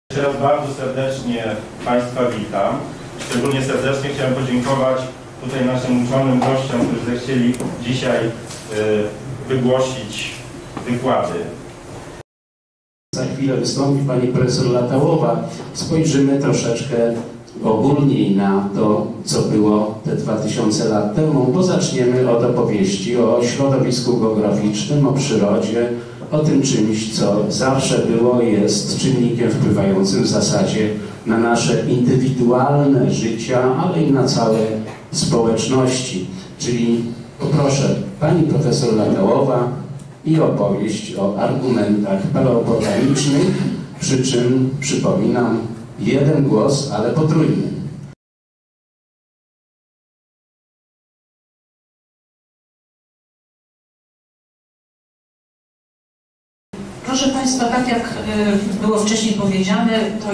Jeszcze raz bardzo serdecznie Państwa witam. Szczególnie serdecznie chciałem podziękować tutaj naszym uczonym gościom, którzy zechcieli dzisiaj wygłosić wykłady. Za chwilę wystąpi pani profesor Latałowa. Spojrzymy troszeczkę ogólniej na to, co było te 2000 lat temu, bo zaczniemy od opowieści o środowisku geograficznym, o przyrodzie, o tym czymś, co zawsze było i jest czynnikiem wpływającym w zasadzie na nasze indywidualne życia, ale i na całe społeczności. Czyli poproszę pani profesor Latałowa i opowieść o argumentach paleobotanicznych, przy czym, przypominam, jeden głos, ale potrójny. Proszę Państwa, tak jak było wcześniej powiedziane,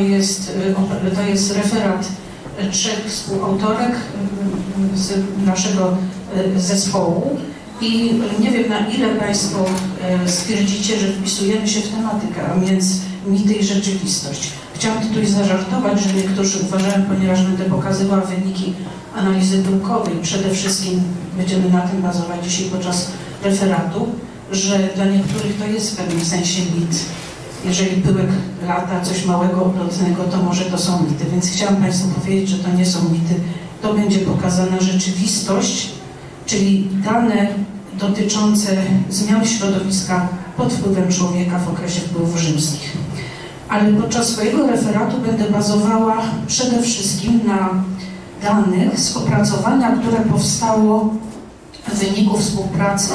to jest referat 3 współautorek z naszego zespołu i nie wiem, na ile Państwo stwierdzicie, że wpisujemy się w tematykę, a więc mity i rzeczywistość. Chciałam tutaj zażartować, że niektórzy uważają, ponieważ będę pokazywała wyniki analizy pyłkowej, przede wszystkim będziemy na tym bazować dzisiaj podczas referatu, że dla niektórych to jest w pewnym sensie mit. Jeżeli pyłek lata, coś małego, oplotnego, to może to są mity. Więc chciałam Państwu powiedzieć, że to nie są mity. To będzie pokazana rzeczywistość, czyli dane dotyczące zmian środowiska pod wpływem człowieka w okresie wpływów rzymskich. Ale podczas swojego referatu będę bazowała przede wszystkim na danych z opracowania, które powstało w wyniku współpracy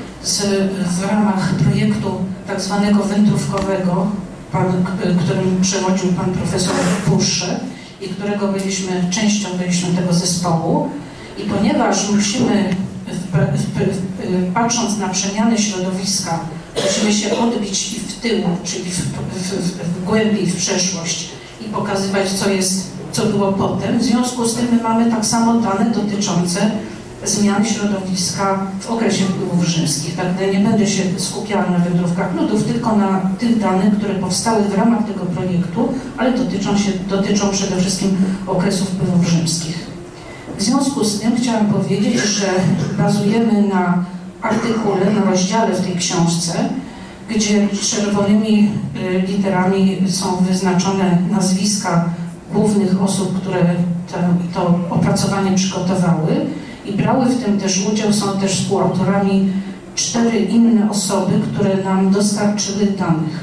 w ramach projektu tak zwanego wędrówkowego, którym przewodził pan profesor Bursze i którego częścią byliśmy tego zespołu. I ponieważ musimy, patrząc na przemiany środowiska, musimy się odbić i w tył, czyli w głębiej, w przeszłość i pokazywać, co było potem. W związku z tym my mamy tak samo dane dotyczące zmian środowiska w okresie wpływów rzymskich. Także nie będę się skupiała na wędrówkach ludów, tylko na tych danych, które powstały w ramach tego projektu, ale dotyczą przede wszystkim okresu wpływów rzymskich. W związku z tym chciałam powiedzieć, że bazujemy na artykule, na rozdziale w tej książce, gdzie czerwonymi literami są wyznaczone nazwiska głównych osób, które to opracowanie przygotowały. I brały w tym też udział, są też współautorami 4 inne osoby, które nam dostarczyły danych.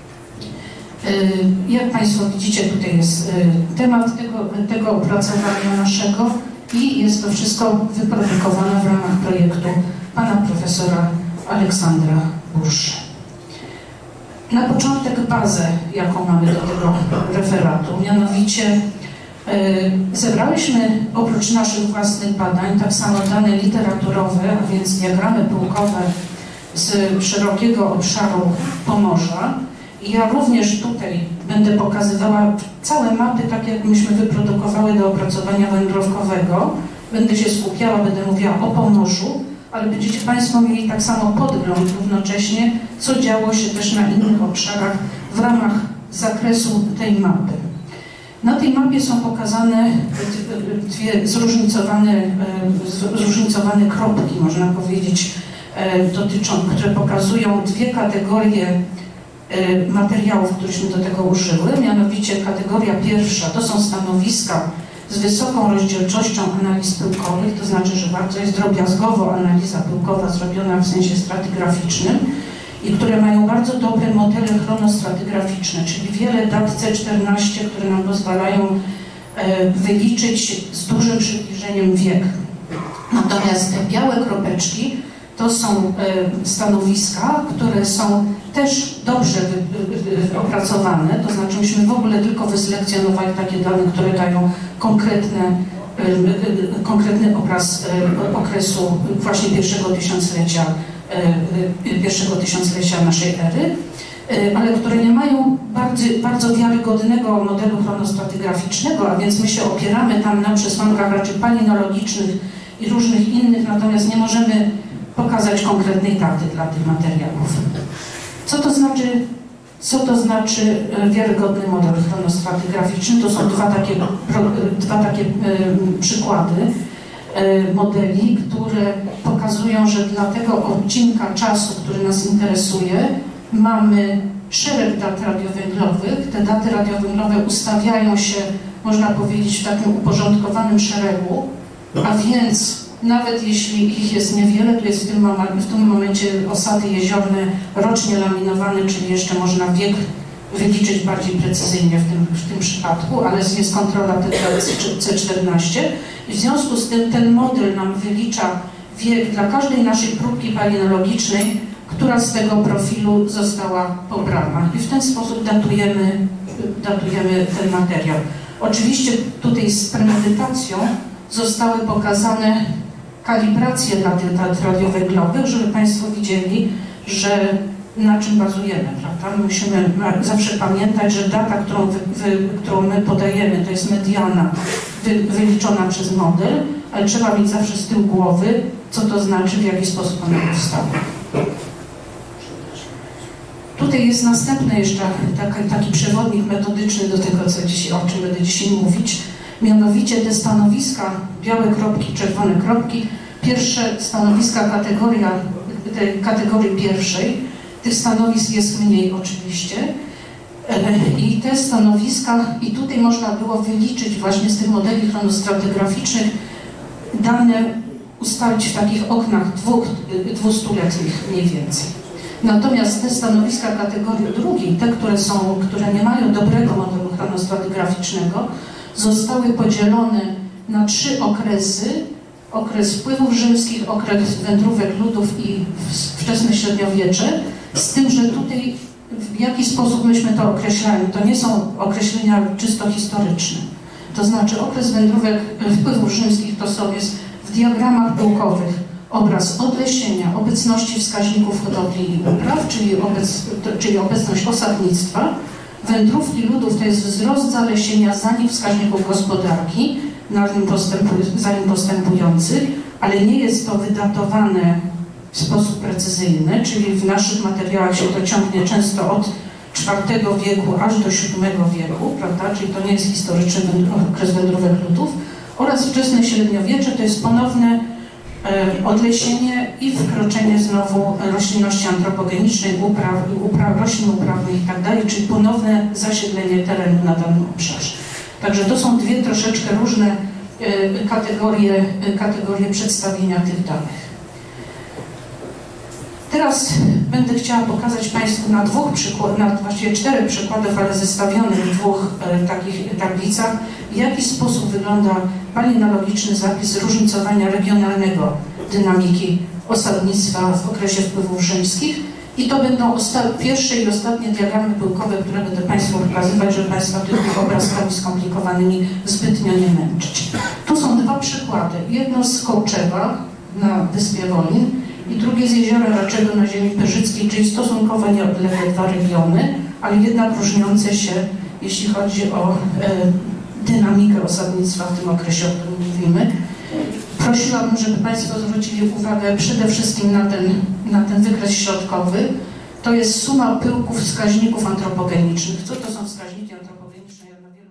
Jak Państwo widzicie, tutaj jest temat tego opracowania naszego i jest to wszystko wyprodukowane w ramach projektu pana profesora Aleksandra Bursze. Na początek bazę, jaką mamy do tego referatu, mianowicie zebrałyśmy oprócz naszych własnych badań tak samo dane literaturowe, a więc diagramy pyłkowe z szerokiego obszaru Pomorza. I ja również tutaj będę pokazywała całe mapy, tak jak myśmy wyprodukowały do opracowania wędrówkowego. Będę się skupiała, będę mówiła o Pomorzu, ale będziecie Państwo mieli tak samo podgląd równocześnie, co działo się też na innych obszarach w ramach zakresu tej mapy. Na tej mapie są pokazane dwie zróżnicowane kropki, można powiedzieć, które pokazują 2 kategorie materiałów, któreśmy do tego użyły. Mianowicie kategoria pierwsza to są stanowiska z wysoką rozdzielczością analiz pyłkowych, to znaczy, że bardzo jest drobiazgowo analiza pyłkowa zrobiona w sensie stratygraficznym i które mają bardzo dobre modele chronostratygraficzne, czyli wiele dat C14, które nam pozwalają wyliczyć z dużym przybliżeniem wiek. Natomiast te białe kropeczki to są stanowiska, które są też dobrze opracowane, to znaczy myśmy w ogóle tylko wyselekcjonowali takie dane, które dają konkretny obraz okresu właśnie pierwszego tysiąclecia naszej ery, ale które nie mają bardzo wiarygodnego modelu chronostratygraficznego, a więc my się opieramy tam na przesłankach raczej palinologicznych i różnych innych, natomiast nie możemy pokazać konkretnej daty dla tych materiałów. Co to znaczy Co to znaczy wiarygodny model chronostratigraficzny? To są dwa takie przykłady modeli, które pokazują, że dla tego odcinka czasu, który nas interesuje, mamy szereg dat radiowęglowych. Te daty radiowęglowe ustawiają się, można powiedzieć, w takim uporządkowanym szeregu, a więc nawet jeśli ich jest niewiele, to jest w tym momencie osady jeziorne rocznie laminowane, czyli jeszcze można wiek wyliczyć bardziej precyzyjnie w tym przypadku, ale jest kontrola C14 i w związku z tym ten model nam wylicza wiek dla każdej naszej próbki palinologicznej, która z tego profilu została pobrana. I w ten sposób datujemy ten materiał. Oczywiście tutaj z premedytacją zostały pokazane kalibracje dla tych dat radiowęglowych, żeby Państwo widzieli, że na czym bazujemy, prawda? Musimy zawsze pamiętać, że data, którą my podajemy, to jest mediana wyliczona przez model, ale trzeba mieć zawsze z tyłu głowy, co to znaczy, w jaki sposób ona powstała. Tutaj jest następny jeszcze taki przewodnik metodyczny do tego, o czym będę dzisiaj mówić. Mianowicie te stanowiska, białe kropki, czerwone kropki, pierwsze stanowiska kategorii pierwszej, tych stanowisk jest mniej oczywiście i te stanowiska, i tutaj można było wyliczyć właśnie z tych modeli chronostratigraficznych dane ustalić w takich oknach 200-letnich mniej więcej. Natomiast te stanowiska kategorii drugiej, te, które nie mają dobrego modelu chronostratigraficznego, zostały podzielone na 3 okresy. Okres wpływów rzymskich, okres wędrówek ludów i wczesne średniowiecze, z tym, że tutaj w jaki sposób myśmy to określali. To nie są określenia czysto historyczne. To znaczy okres wędrówek wpływów rzymskich to jest w diagramach pyłkowych obraz odlesienia, obecności wskaźników hodowli i upraw, czyli obecność osadnictwa. Wędrówki ludów to jest wzrost zalesienia, zanik wskaźników gospodarki, za nim postępujących, ale nie jest to wydatowane w sposób precyzyjny, czyli w naszych materiałach się to ciągnie często od IV wieku aż do VII wieku, prawda? Czyli to nie jest historyczny okres wędrówek ludów, oraz wczesne średniowiecze to jest ponowne odlesienie i wkroczenie znowu roślinności antropogenicznej, roślin uprawnych i tak dalej, czyli ponowne zasiedlenie terenu na danym obszarze. Także to są dwie troszeczkę różne kategorie przedstawienia tych danych. Teraz będę chciała pokazać Państwu na właściwie 4 przykładach, ale zestawionych w 2 takich tablicach, w jaki sposób wygląda palinologiczny zapis różnicowania regionalnego dynamiki osadnictwa w okresie wpływów rzymskich. I to będą pierwsze i ostatnie diagramy pyłkowe, które będę Państwu pokazywać, żeby Państwa tymi obrazkami skomplikowanymi zbytnio nie męczyć. Tu są 2 przykłady. Jedno z Kołczewa na Wyspie Wolin i drugie z Jeziora Raczego na ziemi pyrzyckiej, czyli stosunkowo nieodległe 2 regiony, ale jednak różniące się, jeśli chodzi o dynamikę osadnictwa w tym okresie, o którym mówimy. Prosiłabym, żeby Państwo zwrócili uwagę przede wszystkim na ten wykres środkowy. To jest suma pyłków wskaźników antropogenicznych. Co to są wskaźniki antropogeniczne?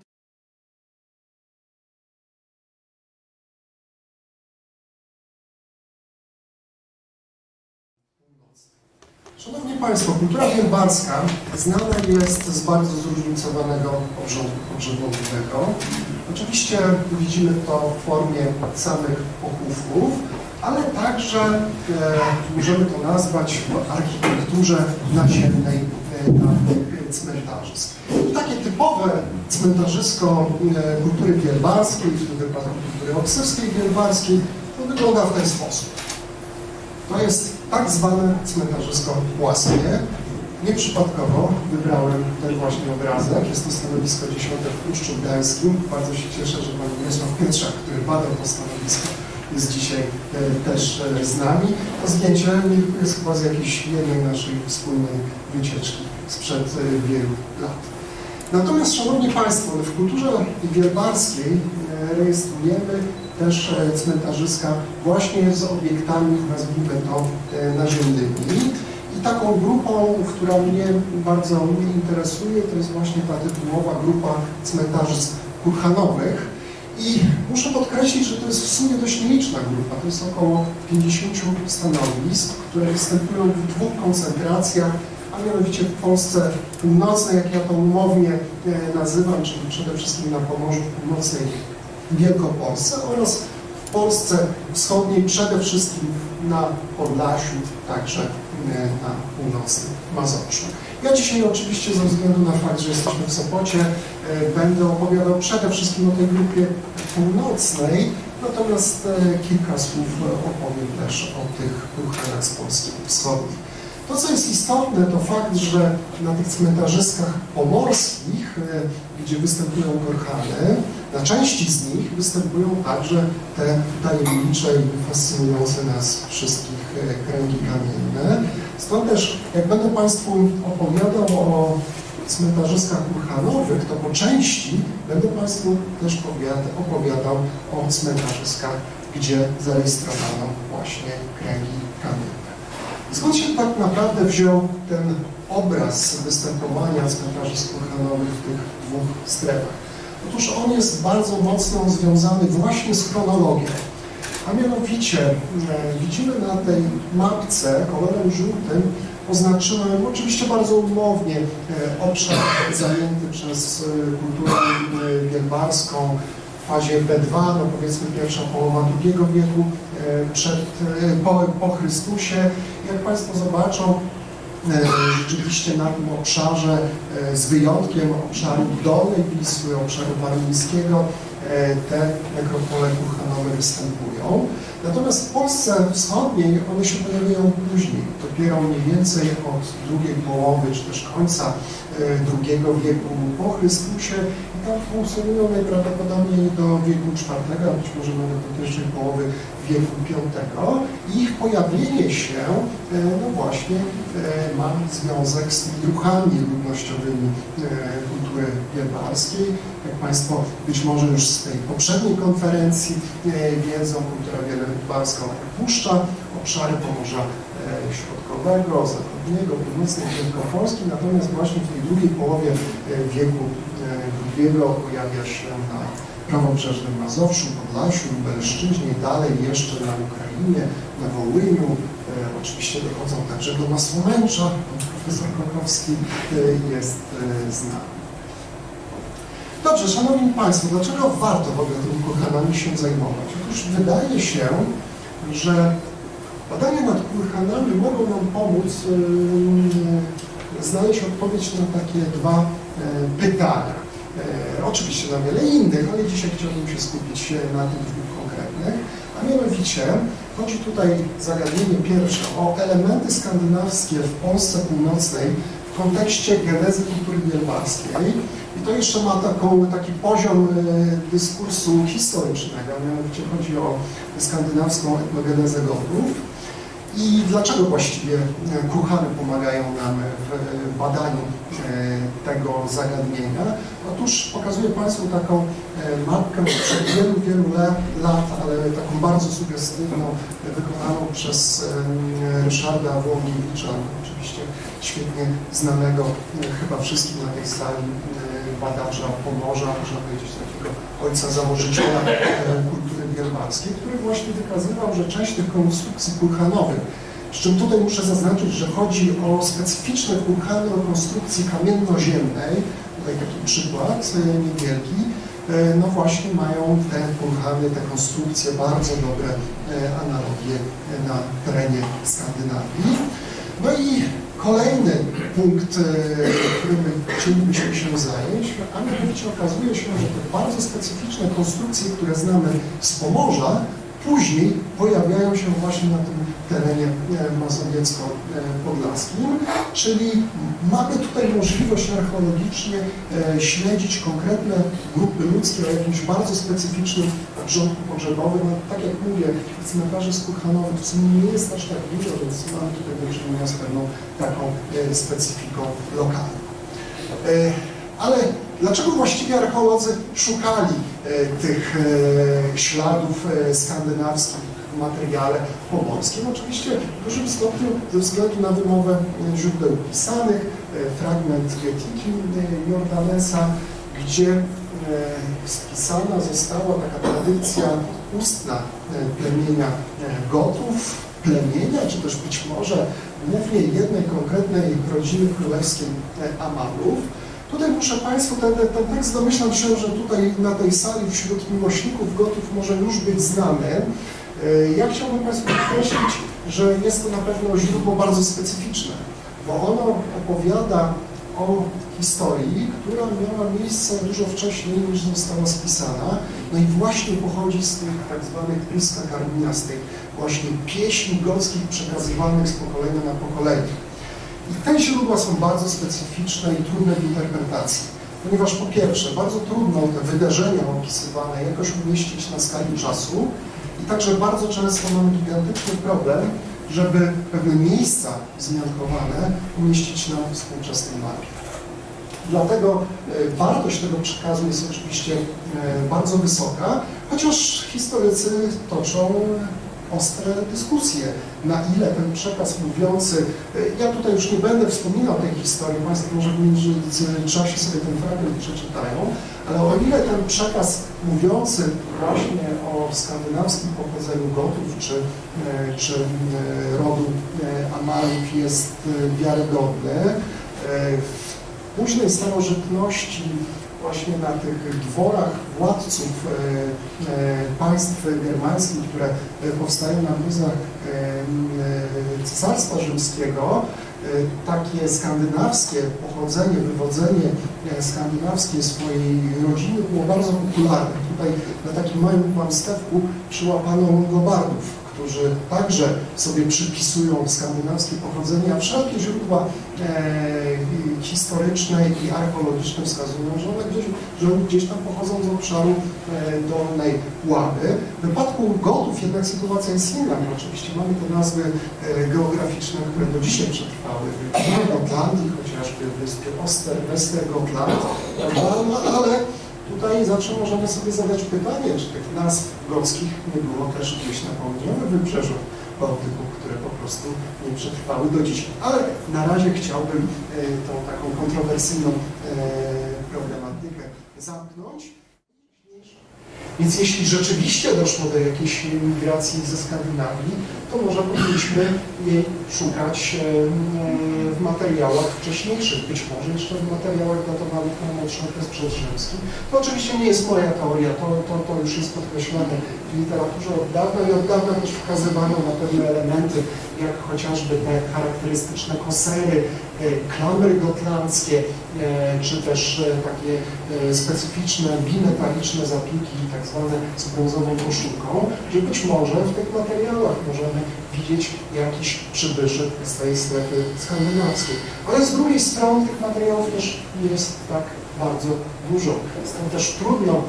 Szanowni Państwo, kultura wielbarska znana jest z bardzo zróżnicowanego obrządku pogrzebowego. Oczywiście widzimy to w formie samych pochówków, ale także możemy to nazwać w architekturze naziemnej danych cmentarzysk. Takie typowe cmentarzysko kultury wielbarskiej, w tym wypadku kultury obserskiej wielbarskiej, to wygląda w ten sposób. To jest tak zwane cmentarzysko płaskie. Nieprzypadkowo wybrałem ten właśnie obrazek. Jest to stanowisko 10 w Puszczu Gdańskim. Bardzo się cieszę, że pan Mirosław Pietrzak, który badał to stanowisko, jest dzisiaj też z nami. To zdjęcie jest chyba z jakiejś jednej naszej wspólnej wycieczki sprzed wielu lat. Natomiast, Szanowni Państwo, w kulturze wielbarskiej rejestrujemy też cmentarzyska właśnie z obiektami, nazwijmy to, naziemnymi. I taką grupą, która mnie bardzo interesuje, to jest właśnie ta tytułowa grupa cmentarzy kurhanowych. I muszę podkreślić, że to jest w sumie dość nieliczna grupa. To jest około 50 stanowisk, które występują w dwóch koncentracjach, a mianowicie w Polsce Północnej, jak ja to umownie nazywam, czyli przede wszystkim na Pomorzu, w północnej Wielkopolsce, oraz w Polsce Wschodniej, przede wszystkim na Podlasiu, także na północnym Mazowszu. Ja dzisiaj oczywiście ze względu na fakt, że jesteśmy w Sopocie, będę opowiadał przede wszystkim o tej grupie północnej, natomiast kilka słów opowiem też o tych kurhanach z Polski wschodnich. To, co jest istotne, to fakt, że na tych cmentarzyskach pomorskich, gdzie występują kurhany, na części z nich występują także te tajemnicze i fascynujące nas wszystkich kręgi kamienne. Stąd też, jak będę Państwu opowiadał o cmentarzyskach kurhanowych, to po części będę Państwu też opowiadał o cmentarzyskach, gdzie zarejestrowano właśnie kręgi kamienne. Skąd się tak naprawdę wziął ten obraz występowania cmentarzysk kurhanowych w tych dwóch strefach? Otóż on jest bardzo mocno związany właśnie z chronologią. A mianowicie widzimy na tej mapce kolorem żółtym, oznaczyłem oczywiście bardzo umownie obszar zajęty przez kulturę wielbarską w fazie B2, no powiedzmy pierwsza połowa II wieku po Chrystusie. Jak Państwo zobaczą, rzeczywiście na tym obszarze, z wyjątkiem obszaru Dolnej Wisły, obszaru warmińskiego, te nekropole kurhanowe występują. Natomiast w Polsce wschodniej one się pojawiają później, dopiero mniej więcej od drugiej połowy, czy też końca II wieku po Chrystusie i tam funkcjonują najprawdopodobniej do wieku IV, a być może nawet do pierwszej połowy wieku V. Ich pojawienie się, no właśnie, ma związek z tymi ruchami ludnościowymi kultury wielbarskiej. Jak Państwo być może już z tej poprzedniej konferencji wiedzą, kultura wielbarska opuszcza obszary Pomorza Środkowego, Zachodniego, Północnej Wielkopolski, natomiast właśnie w tej drugiej połowie wieku II pojawia się na prawobrzeżnym Mazowszu, Podlasiu, Lubelszczyźnie, dalej jeszcze na Ukrainie, na Wołyniu. Oczywiście dochodzą także do Nasłomęcza, profesor Krokowski jest znany. Dobrze, Szanowni Państwo, dlaczego warto w ogóle tymi kurhanami się zajmować? Otóż wydaje się, że badania nad kurhanami mogą nam pomóc znaleźć odpowiedź na takie dwa pytania. Oczywiście na wiele innych, ale dzisiaj chciałbym się skupić na tych dwóch konkretnych. A mianowicie chodzi tutaj zagadnienie pierwsze o elementy skandynawskie w Polsce Północnej w kontekście genezy kultury wielbarskiej. I to jeszcze ma taki poziom dyskursu historycznego, a mianowicie chodzi o skandynawską etnogenezę Gotów. I dlaczego właściwie kurhany pomagają nam w badaniu tego zagadnienia? Otóż pokazuję Państwu taką mapkę sprzed wielu lat, ale taką bardzo sugestywną, wykonaną przez Ryszarda Włągiewicza, oczywiście świetnie znanego chyba wszystkim na tej sali badacza Pomorza, można powiedzieć takiego ojca założyciela kultury wielbarskiej, który właśnie wykazywał, że część tych konstrukcji kurhanowych, przy czym tutaj muszę zaznaczyć, że chodzi o specyficzne kurhany o konstrukcji kamiennoziemnej, tutaj taki przykład niewielki, no właśnie mają te kurhany, te konstrukcje bardzo dobre analogie na terenie Skandynawii. No i kolejny punkt, którym chcielibyśmy się zająć, a mianowicie okazuje się, że te bardzo specyficzne konstrukcje, które znamy z Pomorza, później pojawiają się właśnie na tym terenie mazowiecko-podlaskim, czyli mamy tutaj możliwość archeologicznie śledzić konkretne grupy ludzkie o jakimś bardzo specyficznym obrządku pogrzebowym. No, tak jak mówię, cmentarzy kurhanowych w sumie nie jest aż tak dużo, więc mamy tutaj do czynienia z pewną taką specyfiką lokalną. Ale dlaczego właściwie archeolodzy szukali tych śladów skandynawskich w materiale pomorskim. Oczywiście w dużym stopniu ze względu na wymowę źródeł pisanych, fragment Getiki Jordanesa, gdzie spisana została taka tradycja ustna plemienia Gotów, plemienia, czy też być może głównie jednej konkretnej rodziny królewskiej Amalów. Tutaj muszę Państwu, ten tekst domyślam się, że tutaj na tej sali wśród miłośników Gotów może już być znany. Ja chciałbym Państwu podkreślić, że jest to na pewno źródło bardzo specyficzne, bo ono opowiada o historii, która miała miejsce dużo wcześniej niż została spisana, no i właśnie pochodzi z tych tak zwanych Priska Karmina, z tych właśnie pieśni gockich przekazywanych z pokolenia na pokolenie. I te źródła są bardzo specyficzne i trudne w interpretacji, ponieważ po pierwsze bardzo trudno te wydarzenia opisywane jakoś umieścić na skali czasu i także bardzo często mamy gigantyczny problem, żeby pewne miejsca wzmiankowane umieścić na współczesnej mapie. Dlatego wartość tego przekazu jest oczywiście bardzo wysoka, chociaż historycy toczą ostre dyskusje, na ile ten przekaz mówiący, ja tutaj już nie będę wspominał tej historii, Państwo może w międzyczasie sobie ten fragment przeczytają, ale o ile ten przekaz mówiący właśnie o skandynawskim pochodzeniu Gotów czy rodu Amalów jest wiarygodny, w późnej starożytności właśnie na tych dworach władców państw germańskich, które powstają na gruzach Cesarstwa Rzymskiego, takie skandynawskie pochodzenie, wywodzenie skandynawskie swojej rodziny było bardzo popularne. Tutaj na takim małym kłamstewku przyłapano Longobardów, którzy także sobie przypisują skandynawskie pochodzenie, a wszelkie źródła historyczne i archeologiczne wskazują, że one gdzieś tam pochodzą z obszaru Dolnej Łaby. W wypadku Gotów jednak sytuacja jest inna. Oczywiście mamy te nazwy geograficzne, które do dzisiaj przetrwały. W Gotlandii, chociażby w wyspie Westergotland, ale tutaj zawsze możemy sobie zadać pytanie, czy tych nazw gockich nie było też gdzieś na południowym wybrzeżu Bałtyku, które po prostu nie przetrwały do dziś. Ale na razie chciałbym tą taką kontrowersyjną problematykę zamknąć. Więc jeśli rzeczywiście doszło do jakiejś migracji ze Skandynawii, to może powinniśmy jej szukać w materiałach wcześniejszych, być może jeszcze w materiałach datowanych na młodszy okres przedrzymski. To oczywiście nie jest moja teoria, to już jest podkreślane w literaturze od dawna i od dawna też wskazywano na pewne elementy, jak chociażby te charakterystyczne kosery, klamry gotlandzkie, czy też takie specyficzne bimetaliczne zapiki, tak zwane z brązową koszulką, że być może w tych materiałach możemy widzieć jakiś przybyszek z tej strefy skandynawskiej. Ale z drugiej strony tych materiałów też nie jest tak bardzo dużo. Stąd też trudno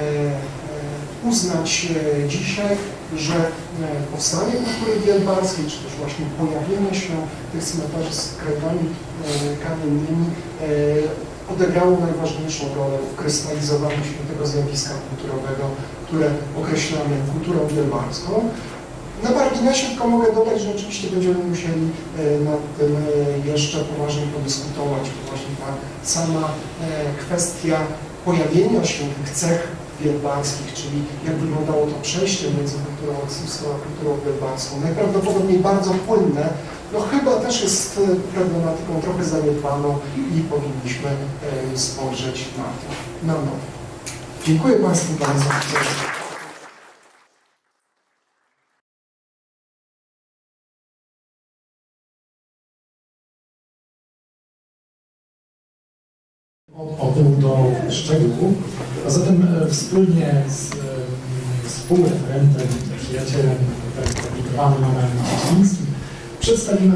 uznać dzisiaj, że powstanie kultury wielbarskiej, czy też właśnie pojawienie się tych cmentarzy z kredami kamiennymi odegrało najważniejszą rolę w krystalizowaniu się tego zjawiska kulturowego, które określamy kulturą wielbarską. Na marginesie tylko mogę dodać, że oczywiście będziemy musieli nad tym jeszcze poważnie podyskutować, bo właśnie ta sama kwestia pojawienia się tych cech wielbarskich, czyli jak wyglądało to przejście między kulturą oksywską a kulturą wielbarską, najprawdopodobniej bardzo płynne, no chyba też jest problematyką trochę zaniedbaną i powinniśmy spojrzeć na to na nowo. Dziękuję Państwu bardzo. Obył do szczegółów, a zatem wspólnie z współreferentem, przyjacielem panem Ciesińskim przedstawimy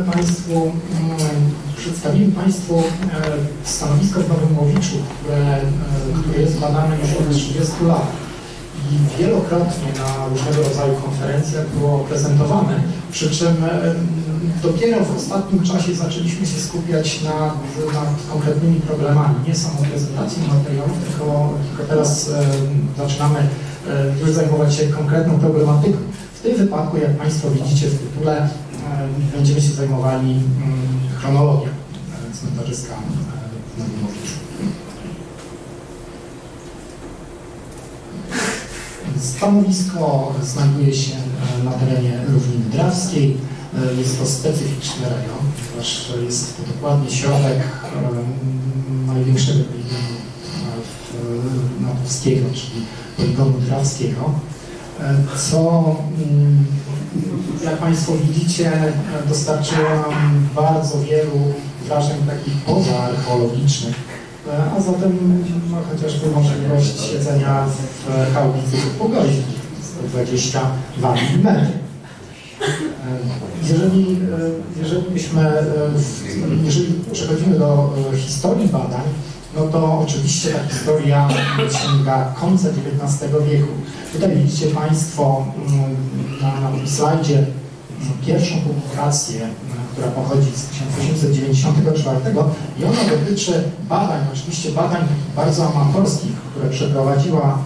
Państwu stanowisko w Nowym Łowiczu, które jest badane już od 30 lat i wielokrotnie na różnego rodzaju konferencjach było prezentowane, przy czym dopiero w ostatnim czasie zaczęliśmy się skupiać nad konkretnymi problemami, nie samą prezentacją materiałów, tylko teraz zaczynamy już zajmować się konkretną problematyką. W tym wypadku, jak Państwo widzicie w tytule, będziemy się zajmowali chronologią cmentarzyska w Nowym Łowiczu. Stanowisko znajduje się na terenie Równiny Drawskiej. Jest to specyficzny rejon, ponieważ jest to dokładnie środek największego poligonu natowskiego, czyli poligonu drawskiego, co, jak Państwo widzicie, dostarczyło nam bardzo wielu wrażeń takich pozaarcheologicznych, a zatem chociażby możliwość siedzenia w chałupnicy w Pogozie, 122 mm. Jeżeli przechodzimy do historii badań, no to oczywiście ta historia sięga końca XIX wieku. Tutaj widzicie Państwo na tym slajdzie pierwszą publikację, która pochodzi z 1894 i ona dotyczy badań, oczywiście badań bardzo amatorskich, które przeprowadziła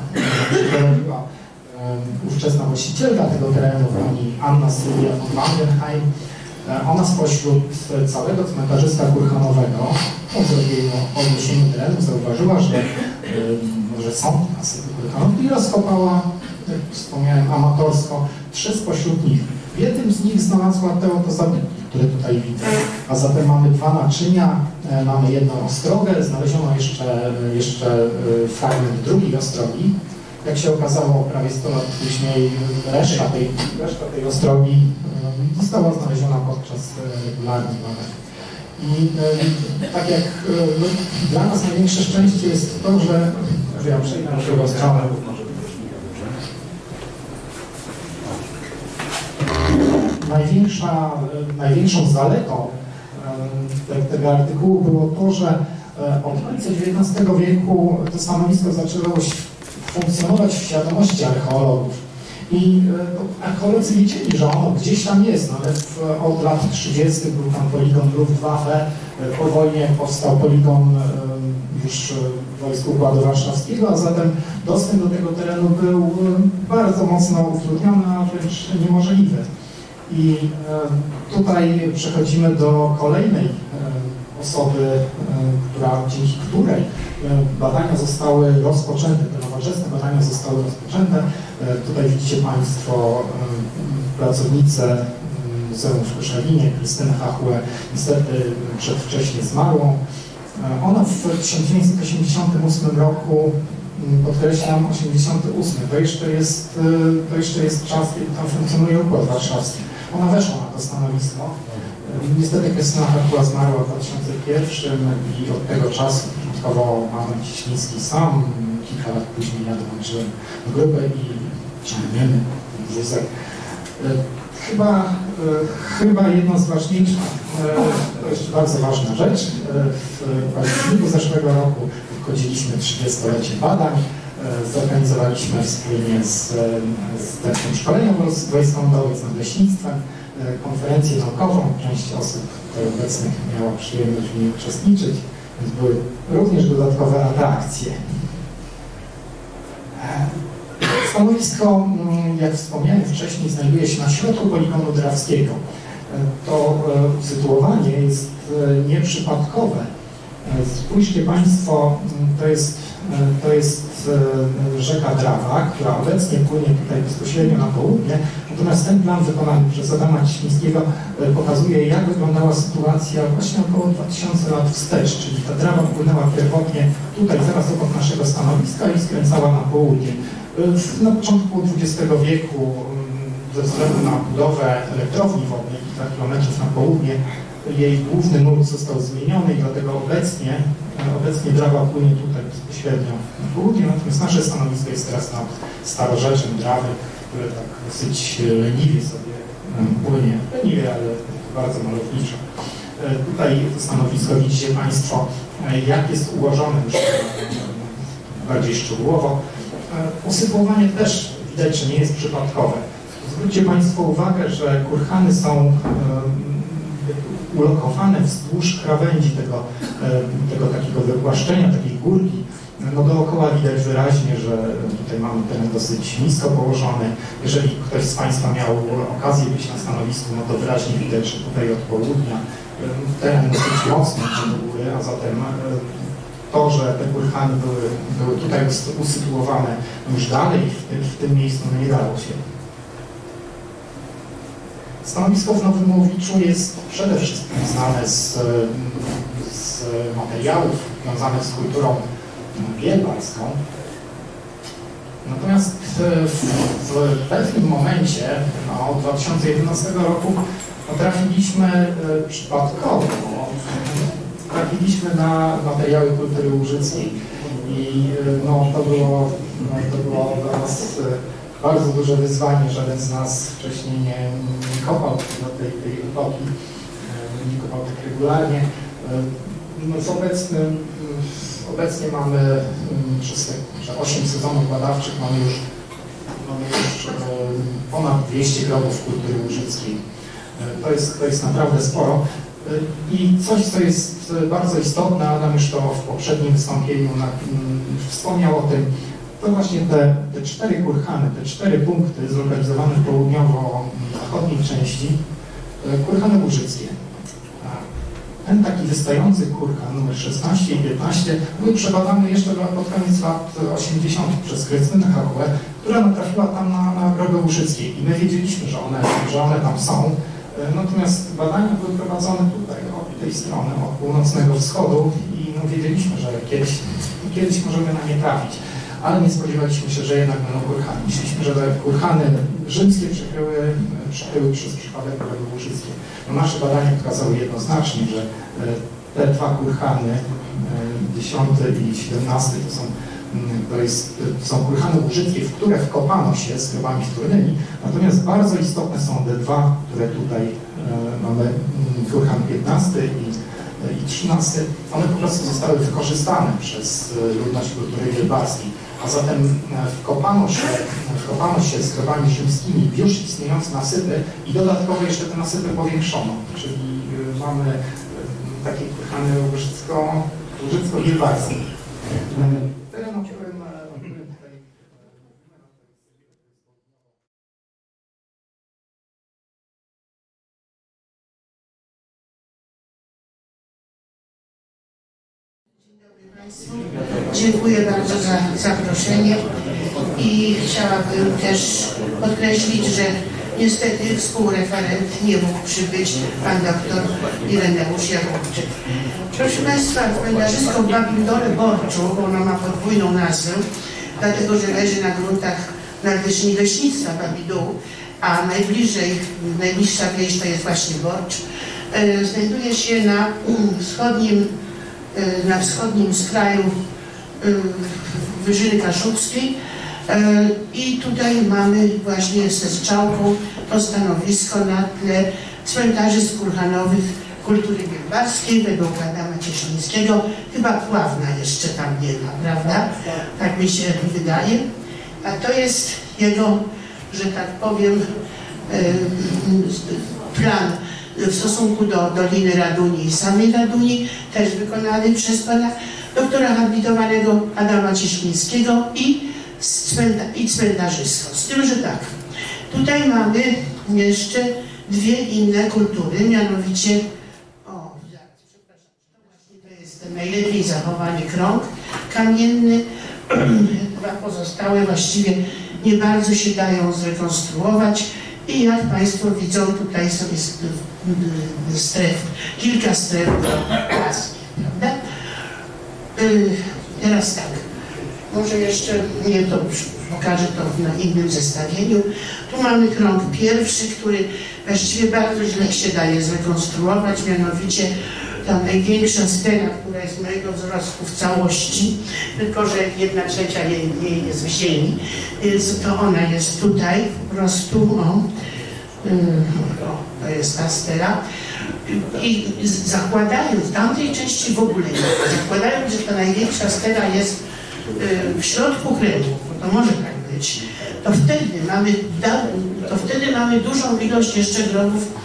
ówczesna właścicielka tego terenu, pani Anna Sylwia von Wangenheim. Ona spośród całego cmentarzyska kurhanowego, po zrobieniu odniesieniu terenu, zauważyła, że są nasypy kurhanów i rozkopała, jak wspomniałem, amatorsko 3 spośród nich. W jednym z nich znalazła te oto zabytki, które tutaj widzę. A zatem mamy 2 naczynia, mamy jedną ostrogę, znaleziono jeszcze fragment drugiej ostrogi. Jak się okazało, prawie 100 lat później reszta tej ostrogi została znaleziona podczas regularnych badań. I tak jak dla nas największe szczęście jest to, że ja przejdę na drugą stronę. Największą zaletą tego artykułu było to, że od końca XIX wieku to stanowisko zaczęło funkcjonować w świadomości archeologów. I archeolodzy wiedzieli, że ono gdzieś tam jest, nawet od lat 30. był tam poligon Luftwaffe, po wojnie powstał poligon już w Wojsku Układu Warszawskiego, a zatem dostęp do tego terenu był bardzo mocno utrudniony, a wręcz niemożliwy. I tutaj przechodzimy do kolejnej osoby, dzięki której badania zostały rozpoczęte, te nowoczesne badania zostały rozpoczęte. Tutaj widzicie Państwo pracownicę Muzeum w Koszalinie, Krystynę Hachłę, niestety przedwcześnie zmarłą. Ona w 1988 roku, podkreślam 88, to jeszcze jest czas, kiedy tam funkcjonuje Układ Warszawski. Ona weszła na to stanowisko. Niestety Krystyna Hachła zmarła w 2001 i od tego czasu początkowo Adam Cieśliński sam, kilka lat później ja dołączyłem do grupy i ciągniemy wózek. Chyba jedno z ważniejszych, to jeszcze bardzo ważna rzecz, w październiku zeszłego roku obchodziliśmy 30-lecie badań, zorganizowaliśmy wspólnie z Centrum Szkolenia Wojsk Lądowych, z Nadleśnictwem, konferencję naukową. Część osób tutaj obecnych miała przyjemność w niej uczestniczyć, więc były również dodatkowe atrakcje. Stanowisko, jak wspomniałem wcześniej, znajduje się na środku poligonu drawskiego. To usytuowanie jest nieprzypadkowe. Spójrzcie Państwo, to jest rzeka Drawa, która obecnie płynie tutaj bezpośrednio na południe, natomiast ten plan wykonany przez Adama Cieślińskiego pokazuje, jak wyglądała sytuacja właśnie około 2000 lat wstecz, czyli ta Drawa płynęła pierwotnie tutaj, zaraz obok naszego stanowiska i skręcała na południe. Na początku XX wieku, ze względu na budowę elektrowni wodnej kilka kilometrów na południe, jej główny nurt został zmieniony i dlatego obecnie Drawa płynie tutaj bezpośrednio na południe, natomiast nasze stanowisko jest teraz nad starorzeczem Drawy, które tak dosyć leniwie sobie płynie. Leniwie, ale bardzo malowniczo. Tutaj to stanowisko widzicie Państwo, jak jest ułożone już bardziej szczegółowo. Usytuowanie też widać, że nie jest przypadkowe. Zwróćcie Państwo uwagę, że kurhany są ulokowane wzdłuż krawędzi tego takiego wypłaszczenia, takiej górki. No dookoła widać wyraźnie, że tutaj mamy teren dosyć nisko położony. Jeżeli ktoś z Państwa miał okazję być na stanowisku, no to wyraźnie widać, że tutaj od południa teren dosyć mocno idzie do góry, a zatem to, że te kurhany były tutaj usytuowane już dalej w tym miejscu, no nie dało się. Stanowisko w Nowym Łowiczu jest przede wszystkim znane z materiałów związanych z kulturą bielbarską. Natomiast w pewnym momencie, no, od 2011 roku, trafiliśmy przypadkowo na materiały kultury łużyckiej i no, to było dla nas bardzo duże wyzwanie. Żaden z nas wcześniej nie kopał do tej epoki, nie kopał tak regularnie. No, obecnie mamy przez te 8 sezonów badawczych mamy już ponad 200 grobów kultury łużyckiej. To jest naprawdę sporo. I coś, co jest bardzo istotne, Adam już to w poprzednim wystąpieniu wspomniał o tym, to właśnie te 4 kurhany, te 4 punkty zlokalizowane w południowo-zachodniej części, kurhany łużyckie. Ten taki wystający kurhan numer 16 i 15 był przebadany jeszcze pod koniec lat 80. przez Krystynę Hakułę, która natrafiła tam na groby łużyckie i my wiedzieliśmy, że one tam są. Natomiast badania były prowadzone tutaj, od tej strony, od północnego wschodu i no, wiedzieliśmy, że kiedyś możemy na nie trafić, ale nie spodziewaliśmy się, że jednak będą kurhany. Myśleliśmy, że te kurhany rzymskie przykryły przez przypadek groby łużyckie. No, nasze badania pokazały jednoznacznie, że te 2 kurhany, 10 i 17, to są kurhany łużyckie, w które wkopano się z grobami wtórnymi, natomiast bardzo istotne są te 2, które tutaj mamy, kurhan 15 i 13. One po prostu zostały wykorzystane przez ludność kultury bielbarskiej, a zatem wkopano się z grobami rzymskimi w już istniejące nasypy i dodatkowo jeszcze te nasypy powiększono, czyli mamy takie kurhany łużycko-bielbarskie. Teren, o którym tutaj dziękuję bardzo za zaproszenie i chciałabym też podkreślić, że niestety współreferent nie mógł przybyć, pan doktor Ireneusz Jarubczyk. Proszę Państwa, cmentarzysko w Babim Dole Borczu, bo ono ma podwójną nazwę, dlatego że leży na gruntach nadleśni leśnictwa Babi Dół, a najbliższa wieś to jest właśnie Borcz. Znajduje się na wschodnim skraju Wyżyny Kaszubskiej i tutaj mamy właśnie ze strzałką to stanowisko na tle cmentarzy kurhanowych kultury bielbarskiej według Adama Cieślińskiego. Chyba Pławna jeszcze tam nie ma, prawda? Tak mi się wydaje. A to jest jego, że tak powiem, plan w stosunku do Doliny Raduni i samej Raduni, też wykonany przez pana doktora habilitowanego Adama Cieślińskiego i cmentarzysko. Z tym, że tak, tutaj mamy jeszcze 2 inne kultury, mianowicie, to jest ten najlepiej zachowany krąg kamienny, dwa pozostałe właściwie nie bardzo się dają zrekonstruować i jak Państwo widzą, tutaj sobie kilka stref do prawda? Teraz tak, może jeszcze nie to pokażę to na innym zestawieniu. Tu mamy krąg pierwszy, który właściwie bardzo źle się daje zrekonstruować, mianowicie ta największa stela, która jest mojego wzrostu w całości, tylko że 1/3 jej jest w ziemi, to ona jest tutaj po prostu, to jest ta stela. I zakładając, w tamtej części w ogóle nie, zakładając, że ta największa stela jest w środku kręgu, bo to może tak być, to wtedy mamy dużą ilość jeszcze grobów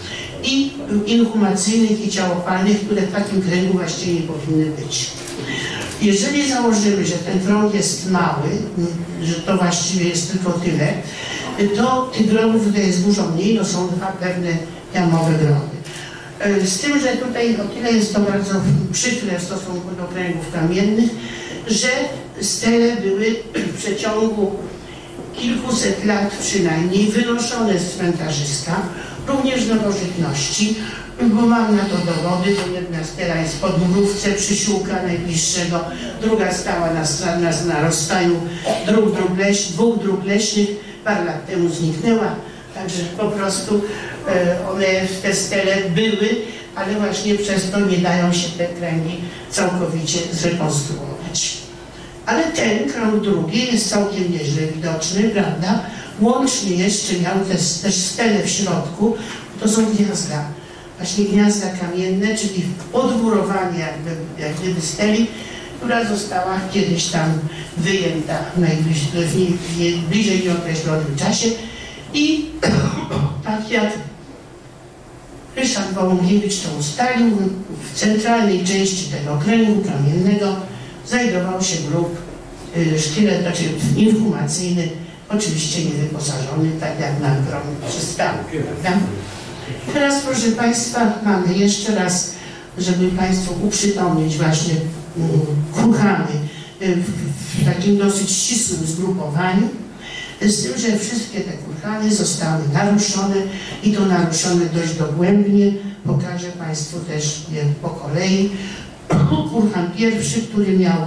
i inhumacyjnych i ciałopalnych, które w takim kręgu właściwie nie powinny być. Jeżeli założymy, że ten krąg jest mały, że to właściwie jest tylko tyle, to tych grobów tutaj jest dużo mniej, to są dwa pewne jamowe groby. Z tym, że tutaj o tyle jest to bardzo przykre w stosunku do kręgów kamiennych, że stele były w przeciągu kilkuset lat przynajmniej wynoszone z cmentarzyska, również nowożytności, bo mam na to dowody, bo jedna stela jest w Podmurówce przysiłka najbliższego, druga stała na rozstaju dwóch dróg leśnych, parę lat temu zniknęła, także po prostu te stele były, ale właśnie przez to nie dają się te kręgi całkowicie zrekonstruować. Ale ten krąg drugi jest całkiem nieźle widoczny, prawda? Łącznie jeszcze miał też stele w środku, to są gniazda. Właśnie gniazda kamienne, czyli odmurowanie jak gdyby steli, która została kiedyś tam wyjęta w bliżej nieokreślonym czasie. I tak jak Ryszard Wołomkiewicz to ustalił, w centralnej części tego kręgu kamiennego znajdował się grób szkielet, znaczy inhumacyjny, oczywiście niewyposażony, tak jak na grom przystało, prawda? Teraz, proszę Państwa, mamy jeszcze raz, żeby Państwu uprzytomnić właśnie kurhany w takim dosyć ścisłym zgrupowaniu, z tym, że wszystkie te kurhany zostały naruszone i to naruszone dość dogłębnie. Pokażę Państwu też je po kolei. Kurhan pierwszy, który miał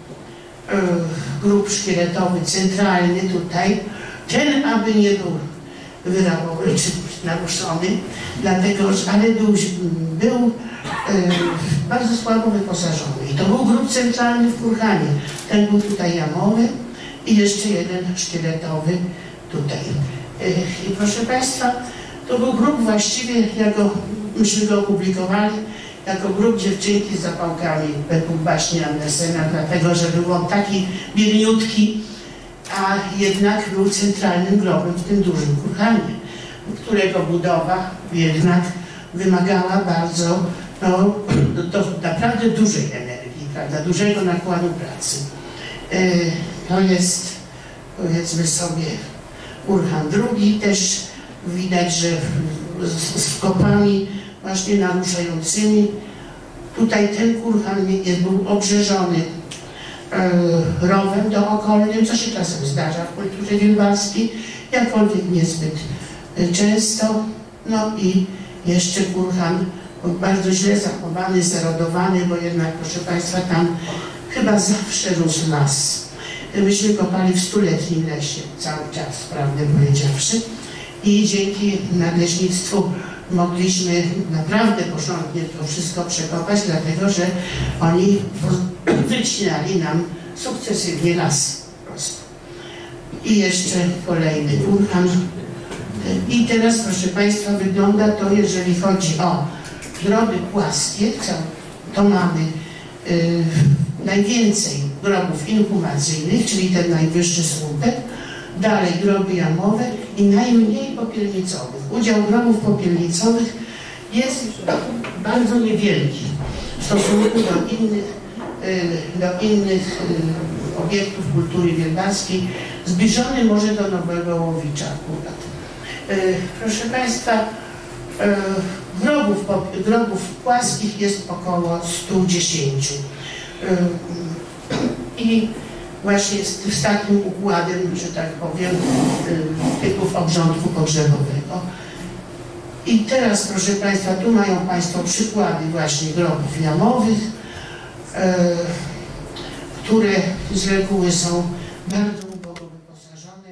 grób szkieletowy centralny tutaj, ten aby nie był wyrabowy czy naruszony, dlatego że ale był bardzo słabo wyposażony. I to był grób centralny w kurhanie. Ten był tutaj jamowy i jeszcze jeden szkieletowy tutaj. I proszę Państwa, to był grób właściwie, myśmy go opublikowali, jako grób dziewczynki z zapałkami według baśni Andersena, dlatego że był on taki biedniutki, a jednak był centralnym grobem w tym dużym kurhanie, którego budowa jednak wymagała bardzo, naprawdę dużej energii, prawda, dużego nakładu pracy. To jest, powiedzmy sobie, kurhan drugi, też widać, że z kopami właśnie naruszającymi. Tutaj ten kurhan był obrzeżony rowem dookolnym, co się czasem zdarza w kulturze wielbarskiej, jakkolwiek niezbyt często. No i jeszcze kurhan bardzo źle zachowany, zerodowany, bo jednak, proszę Państwa, tam chyba zawsze rósł las. Myśmy kopali w stuletnim lesie cały czas, prawdę powiedziawszy. I dzięki nadleśnictwu mogliśmy naprawdę porządnie to wszystko przekopać, dlatego że oni wycinali nam sukcesywnie las po prostu. I jeszcze kolejny kurhan. I teraz, proszę Państwa, wygląda to, jeżeli chodzi o groby płaskie, to mamy najwięcej grobów inhumacyjnych, czyli ten najwyższy słupek, dalej groby jamowe i najmniej popielnicowych. Udział grobów popielnicowych jest bardzo niewielki w stosunku do innych obiektów kultury wielbarskiej, zbliżony może do Nowego Łowicza akurat. Proszę Państwa, grobów płaskich jest około 110. I właśnie z takim układem, że tak powiem, typów obrządku pogrzebowego. I teraz, proszę Państwa, tu mają Państwo przykłady właśnie grobów jamowych, które z reguły są bardzo ubogo wyposażone.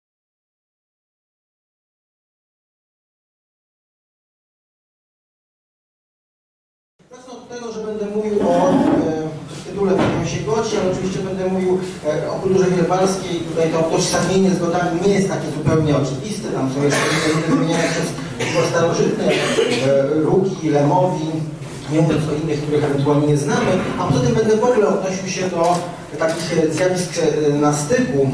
Zacznę od tego, że będę mówił w tytule będę się godzi, ale oczywiście będę mówił o kulturze wielbarskiej. Tutaj to utożsamienie z godami nie jest takie zupełnie oczywiste. Tam są jeszcze inne wymieniane przez starożytne Rugi, Lemowi, nie mówiąc o innych, których ewentualnie nie znamy. A poza tym będę w ogóle odnosił się do takich zjawisk na styku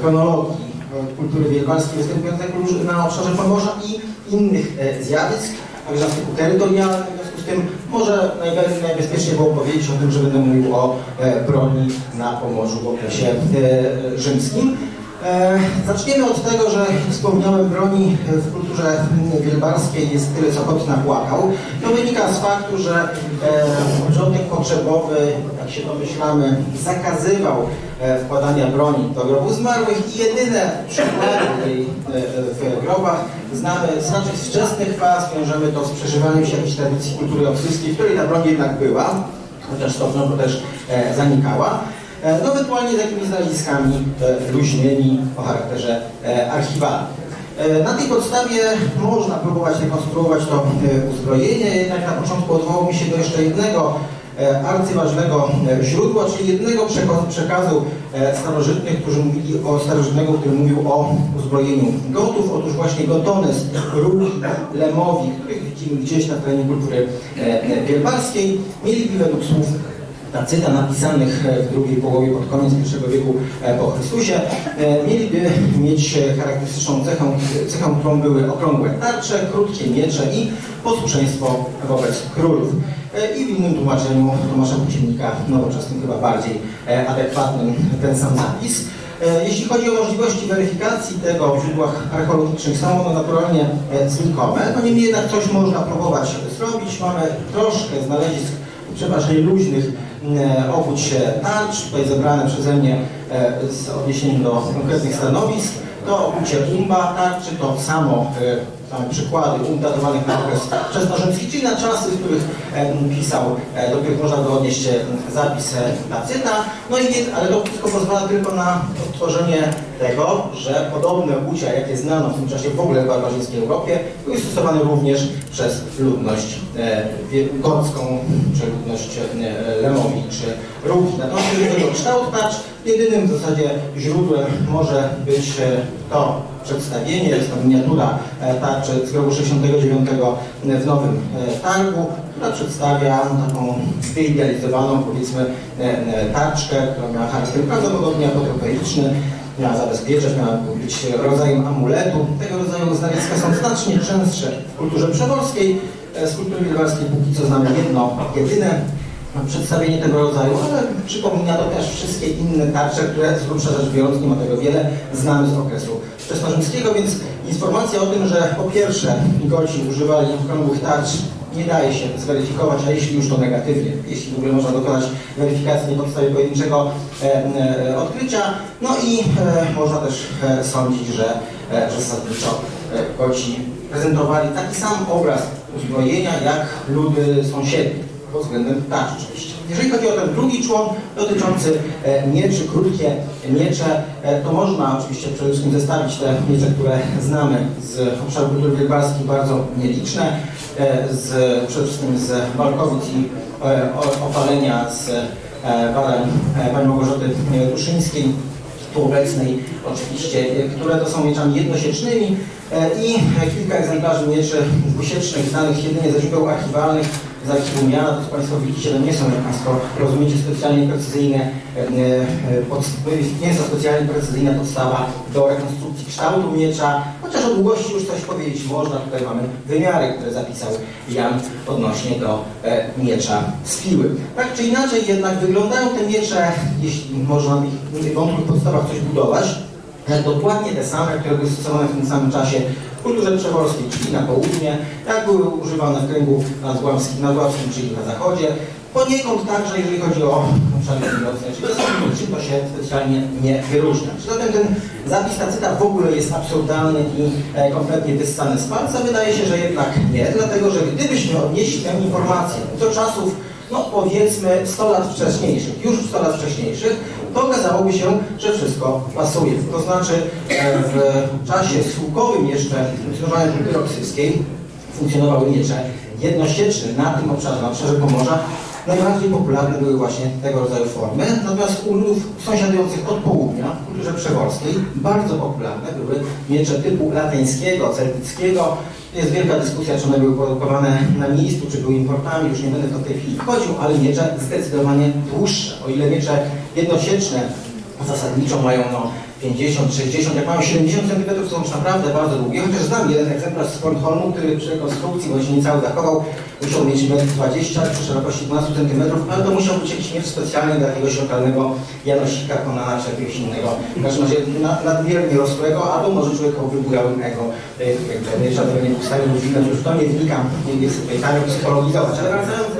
chronologii kultury wielbarskiej występującej na obszarze Pomorza i innych zjawisk. także na styku terytorialnym. W związku z tym może najbezpieczniej było powiedzieć o tym, że będę mówił o broni na Pomorzu w okresie rzymskim. Zaczniemy od tego, że wspomniałem, broni w kulturze wielbarskiej jest tyle, co kot napłakał. To wynika z faktu, że porządek pogrzebowy, jak się domyślamy, zakazywał wkładania broni do grobu zmarłych i jedyne przykłady tej w grobach znamy z raczej wczesnych faz, wiążemy to z przeżywaniem się jakiejś tradycji kultury obcyjskiej, w której ta broń jednak była, chociaż stopniowo też zanikała. No ewentualnie z jakimiś znaleziskami luźnymi o charakterze archiwalnym. Na tej podstawie można próbować rekonstruować to uzbrojenie, jednak na początku odwołał mi się do jeszcze jednego arcyważnego źródła, czyli jednego przekazu starożytnych, który mówił o uzbrojeniu Gotów. Otóż właśnie Gotones, Ruki, Lemowi, których widzimy gdzieś na terenie kultury wielbarskiej, mieli według słów Tacyta napisanych w drugiej połowie, pod koniec I wieku po Chrystusie, mieliby mieć charakterystyczną cechą, którą były okrągłe tarcze, krótkie miecze i posłuszeństwo wobec królów. I w innym tłumaczeniu Tomasza Płóciennika, nowoczesnym chyba bardziej adekwatnym, ten sam zapis. Jeśli chodzi o możliwości weryfikacji tego w źródłach archeologicznych, są one naturalnie znikome, no niemniej jednak coś można próbować zrobić. Mamy troszkę znalezisk przeważnie luźnych obuć tarcz, tutaj zebrane przeze mnie z odniesieniem do konkretnych stanowisk. To obucie umba tarczy, to samo przykłady datowanych na okres wczesnorzymski, czyli na czasy, w których pisał, do których można by odnieść zapis Tacyta. No i ale to wszystko pozwala tylko na odtworzenie tego, że podobne obucia, jakie znano w tym czasie w ogóle w barbarzyńskiej Europie, były stosowane również przez ludność gocką, czy ludność Lemowi, czy Ruki. Natomiast jeżeli chodzi o kształt tarcz, jedynym w zasadzie źródłem może być to przedstawienie, jest to miniatura tarczy z roku 69 w Nowym Targu, która przedstawia taką wyidealizowaną, powiedzmy, tarczkę, która miała charakter prawdopodobnie apotropeiczny, miała zabezpieczać, miała być rodzajem amuletu. Tego rodzaju znaleziska są znacznie częstsze w kulturze przeworskiej. Z kultury wielbarskiej póki co znamy jedno, jedyne przedstawienie tego rodzaju, ale przypomina to też wszystkie inne tarcze, które z grubsza rzecz biorąc, nie ma tego wiele, znamy z okresu wczesnorzymskiego, więc informacja o tym, że po pierwsze Goci używali okrągłych tarcz, nie daje się zweryfikować, a jeśli już to negatywnie, jeśli w ogóle można dokonać weryfikacji na podstawie pojedynczego odkrycia. No i można też sądzić, że zasadniczo Goci prezentowali taki sam obraz uzbrojenia jak ludy sąsiednie, pod względem tarcz oczywiście. Jeżeli chodzi o ten drugi człon dotyczący mieczy, krótkie miecze, to można oczywiście przede wszystkim zestawić te miecze, które znamy z obszaru kultury wielbarskiej, bardzo nieliczne, przede wszystkim z Walkowic i opalenia z badań pani Małgorzaty Tuszyńskiej, tu obecnej oczywiście, które to są mieczami jednosiecznymi i kilka egzemplarzy mieczy dwusiecznych znanych jedynie ze źródeł archiwalnych z archiwum Jana. To Państwo w Wikicie nie są, jak Państwo rozumiecie, specjalnie precyzyjne, nie jest to specjalnie precyzyjna podstawa do rekonstrukcji kształtu miecza, chociaż o długości już coś powiedzieć można. Tutaj mamy wymiary, które zapisał Jan odnośnie do miecza z Piły. Tak czy inaczej jednak wyglądają te miecze, jeśli można na tych wątłych podstawach coś budować, dokładnie te same, które były stosowane w tym samym czasie w kulturze przeworskiej, czyli na południe, jak były używane w kręgu nadwłaskim, czyli na zachodzie. Poniekąd także, jeżeli chodzi o obszary północne, czyli czym to się specjalnie nie wyróżnia. Zatem ten zapis Tacyta w ogóle jest absurdalny i kompletnie wyssany z palca. Wydaje się, że jednak nie, dlatego że gdybyśmy odnieśli tę informację do czasów, no powiedzmy 100 lat wcześniejszych, już 100 lat wcześniejszych, to okazałoby się, że wszystko pasuje. To znaczy w czasie schyłkowym jeszcze funkcjonowania kultury oksyjskiej funkcjonowały miecze jednosieczne na tym obszarze, na obszarze Pomorza. Najbardziej popularne były właśnie tego rodzaju formy, natomiast u ludów sąsiadujących od południa, w kulturze przeworskiej, bardzo popularne były miecze typu lateńskiego, celtyckiego. Jest wielka dyskusja, czy one były produkowane na miejscu, czy były importami, już nie będę w to w tej chwili wchodził, ale miecze zdecydowanie dłuższe. O ile miecze jednosieczne zasadniczo mają 50, 60, jak mają 70 cm, są już naprawdę bardzo długie. Chociaż znam jeden egzemplarz z Bornholmu, który przy rekonstrukcji, bo się niecały zachował, musiał mieć 1,20 m przy szerokości 12 cm, ale to musiał być jakiś miecz specjalny dla jakiegoś lokalnego Janosika, Konana czy jakiegoś innego. W każdym razie nadmiernie rosłego, albo może człowiekowi wybujałego miecza, tego nie powstaje rozwinąć, już to nie wnikam, nie jest tutaj tanio psychologizować. Ale wracając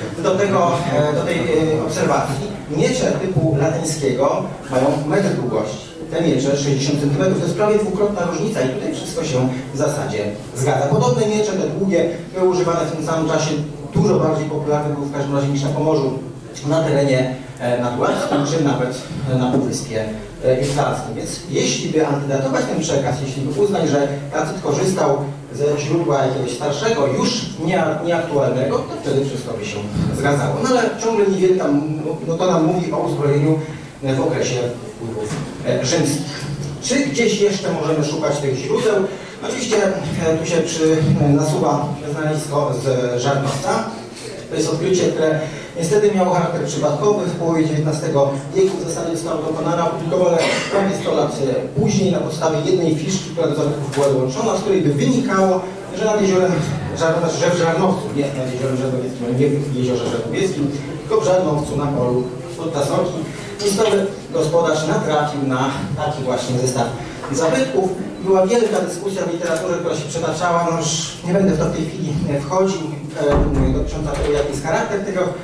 do tej obserwacji, miecze typu latyńskiego mają metr długości. Te miecze 60 cm to jest prawie dwukrotna różnica i tutaj wszystko się w zasadzie zgadza. Podobne miecze, te długie, były używane w tym samym czasie, dużo bardziej popularne były w każdym razie niż na Pomorzu, na terenie nadłębskim, czy nawet na Półwyspie Justarskim. Więc jeśli by antydatować ten przekaz, jeśli by uznać, że Tacyt korzystał ze źródła jakiegoś starszego, już nieaktualnego, to wtedy wszystko by się zgadzało. No ale ciągle niewiele tam, no to nam mówi o uzbrojeniu w okresie wpływów rzymskich. Czy gdzieś jeszcze możemy szukać tych źródeł? Oczywiście tu się nasuwa znalezisko z Żarnowca. To jest odkrycie, które niestety miało charakter przypadkowy. W połowie XIX wieku w zasadzie zostało dokonane, opublikowane prawie 100 lat później na podstawie jednej fiszki, która do zabytków była dołączona, z której by wynikało, że nad jeziorem że w Żarnowcu, nie nad jeziorem Żarnowieckim, nie w jeziorze Żarnowieckim, tylko w Żarnowcu na polu Podtasorki, miejscowy gospodarz natrafił na taki właśnie zestaw zabytków. Była wielka dyskusja w literaturze, która się przetaczała, no już nie będę w to w tej chwili wchodził, dotycząca tego, jaki jest charakter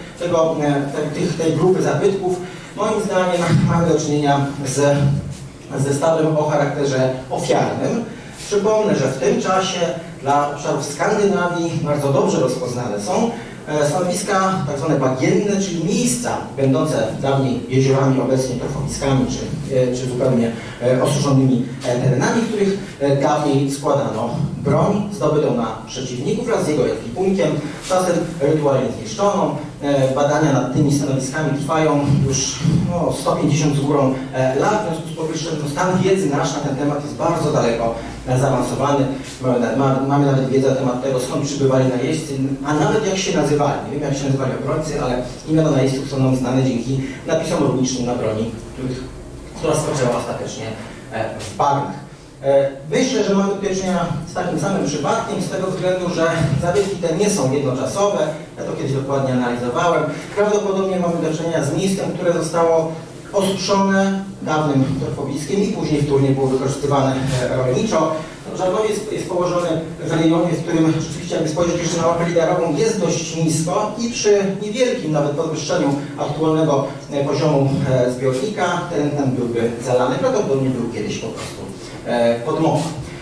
tej grupy zabytków. Moim zdaniem mamy do czynienia z zestawem o charakterze ofiarnym. Przypomnę, że w tym czasie dla obszarów Skandynawii bardzo dobrze rozpoznane są stanowiska tak zwane bagienne, czyli miejsca będące dawniej jeziorami, obecnie torfowiskami, czy zupełnie osuszonymi terenami, w których dawniej składano broń zdobytą na przeciwników wraz z jego ekwipunkiem, czasem rytualnie zniszczoną. Badania nad tymi stanowiskami trwają już 150 z górą lat, w związku z powyższym stan wiedzy nasz na ten temat jest bardzo daleko zaawansowany. Mamy nawet wiedzę na temat tego, skąd przybywali najeźdźcy, a nawet jak się nazywali. Nie wiem, jak się nazywali obrońcy, ale imiona najeźdźców są nam znane dzięki napisom runicznym na broni, która spoczęła ostatecznie w bagnach. Myślę, że mamy do czynienia z takim samym przypadkiem, z tego względu, że zabytki te nie są jednoczasowe. Ja to kiedyś dokładnie analizowałem. Prawdopodobnie mamy do czynienia z miejscem, które zostało osuszone dawnym torfowiskiem i później wtórnie było wykorzystywane rolniczo. Żarnowiec jest położony w rejonie, w którym rzeczywiście, jakby spojrzeć jeszcze na łapę liderową, jest dość nisko i przy niewielkim nawet podwyższeniu aktualnego poziomu zbiornika teren ten byłby zalany, prawdopodobnie był kiedyś po prostu podmokły.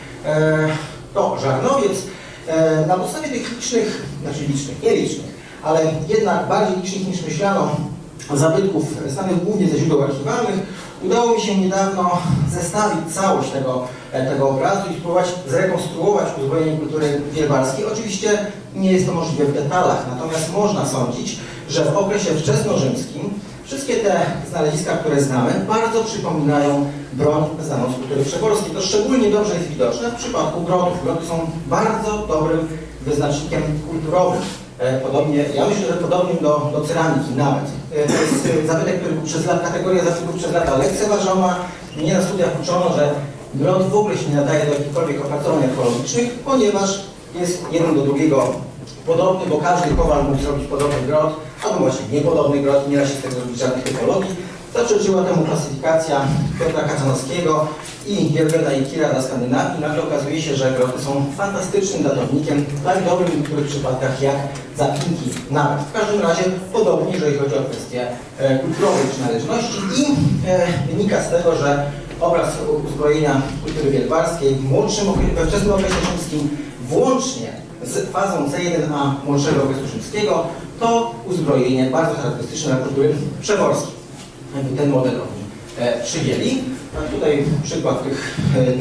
To Żarnowiec na podstawie tych licznych, nielicznych, ale jednak bardziej licznych niż myślano zabytków znanych głównie ze źródeł archiwalnych, udało mi się niedawno zestawić całość tego obrazu i spróbować zrekonstruować uzbrojenie kultury wielbarskiej. Oczywiście nie jest to możliwe w detalach, natomiast można sądzić, że w okresie wczesnorzymskim wszystkie te znaleziska, które znamy, bardzo przypominają broń znaną z kultury przegórskiej. To szczególnie dobrze jest widoczne w przypadku grotów. Groty są bardzo dobrym wyznacznikiem kulturowym. Ja myślę, że podobnym do ceramiki nawet. To jest zabytek, który był kategoria zabytków przez lata lekceważona. Mnie na studiach uczono, że grot w ogóle się nie nadaje do jakichkolwiek opracowań archeologicznych, ponieważ jest jeden do drugiego podobny, bo każdy kowal mógł zrobić podobny grot, albo właśnie niepodobny grot, nie da się z tego zrobić żadnych typologii. Zaprzeczyła temu klasyfikacja Piotra Kacanowskiego i Jerweda Ikira dla Skandynawii. Nagle okazuje się, że groty są fantastycznym datownikiem, tak dobrym w niektórych przypadkach jak zapinki nawet. W każdym razie podobnie, jeżeli chodzi o kwestie kulturowej przynależności i wynika z tego, że obraz uzbrojenia kultury wielbarskiej we wczesnym okresie rzymskim, włącznie z fazą C1A młodszego okresu rzymskiego, to uzbrojenie bardzo charakterystyczne dla kultury przeworskiej. Ten model oni przyjęli. A tutaj przykład tych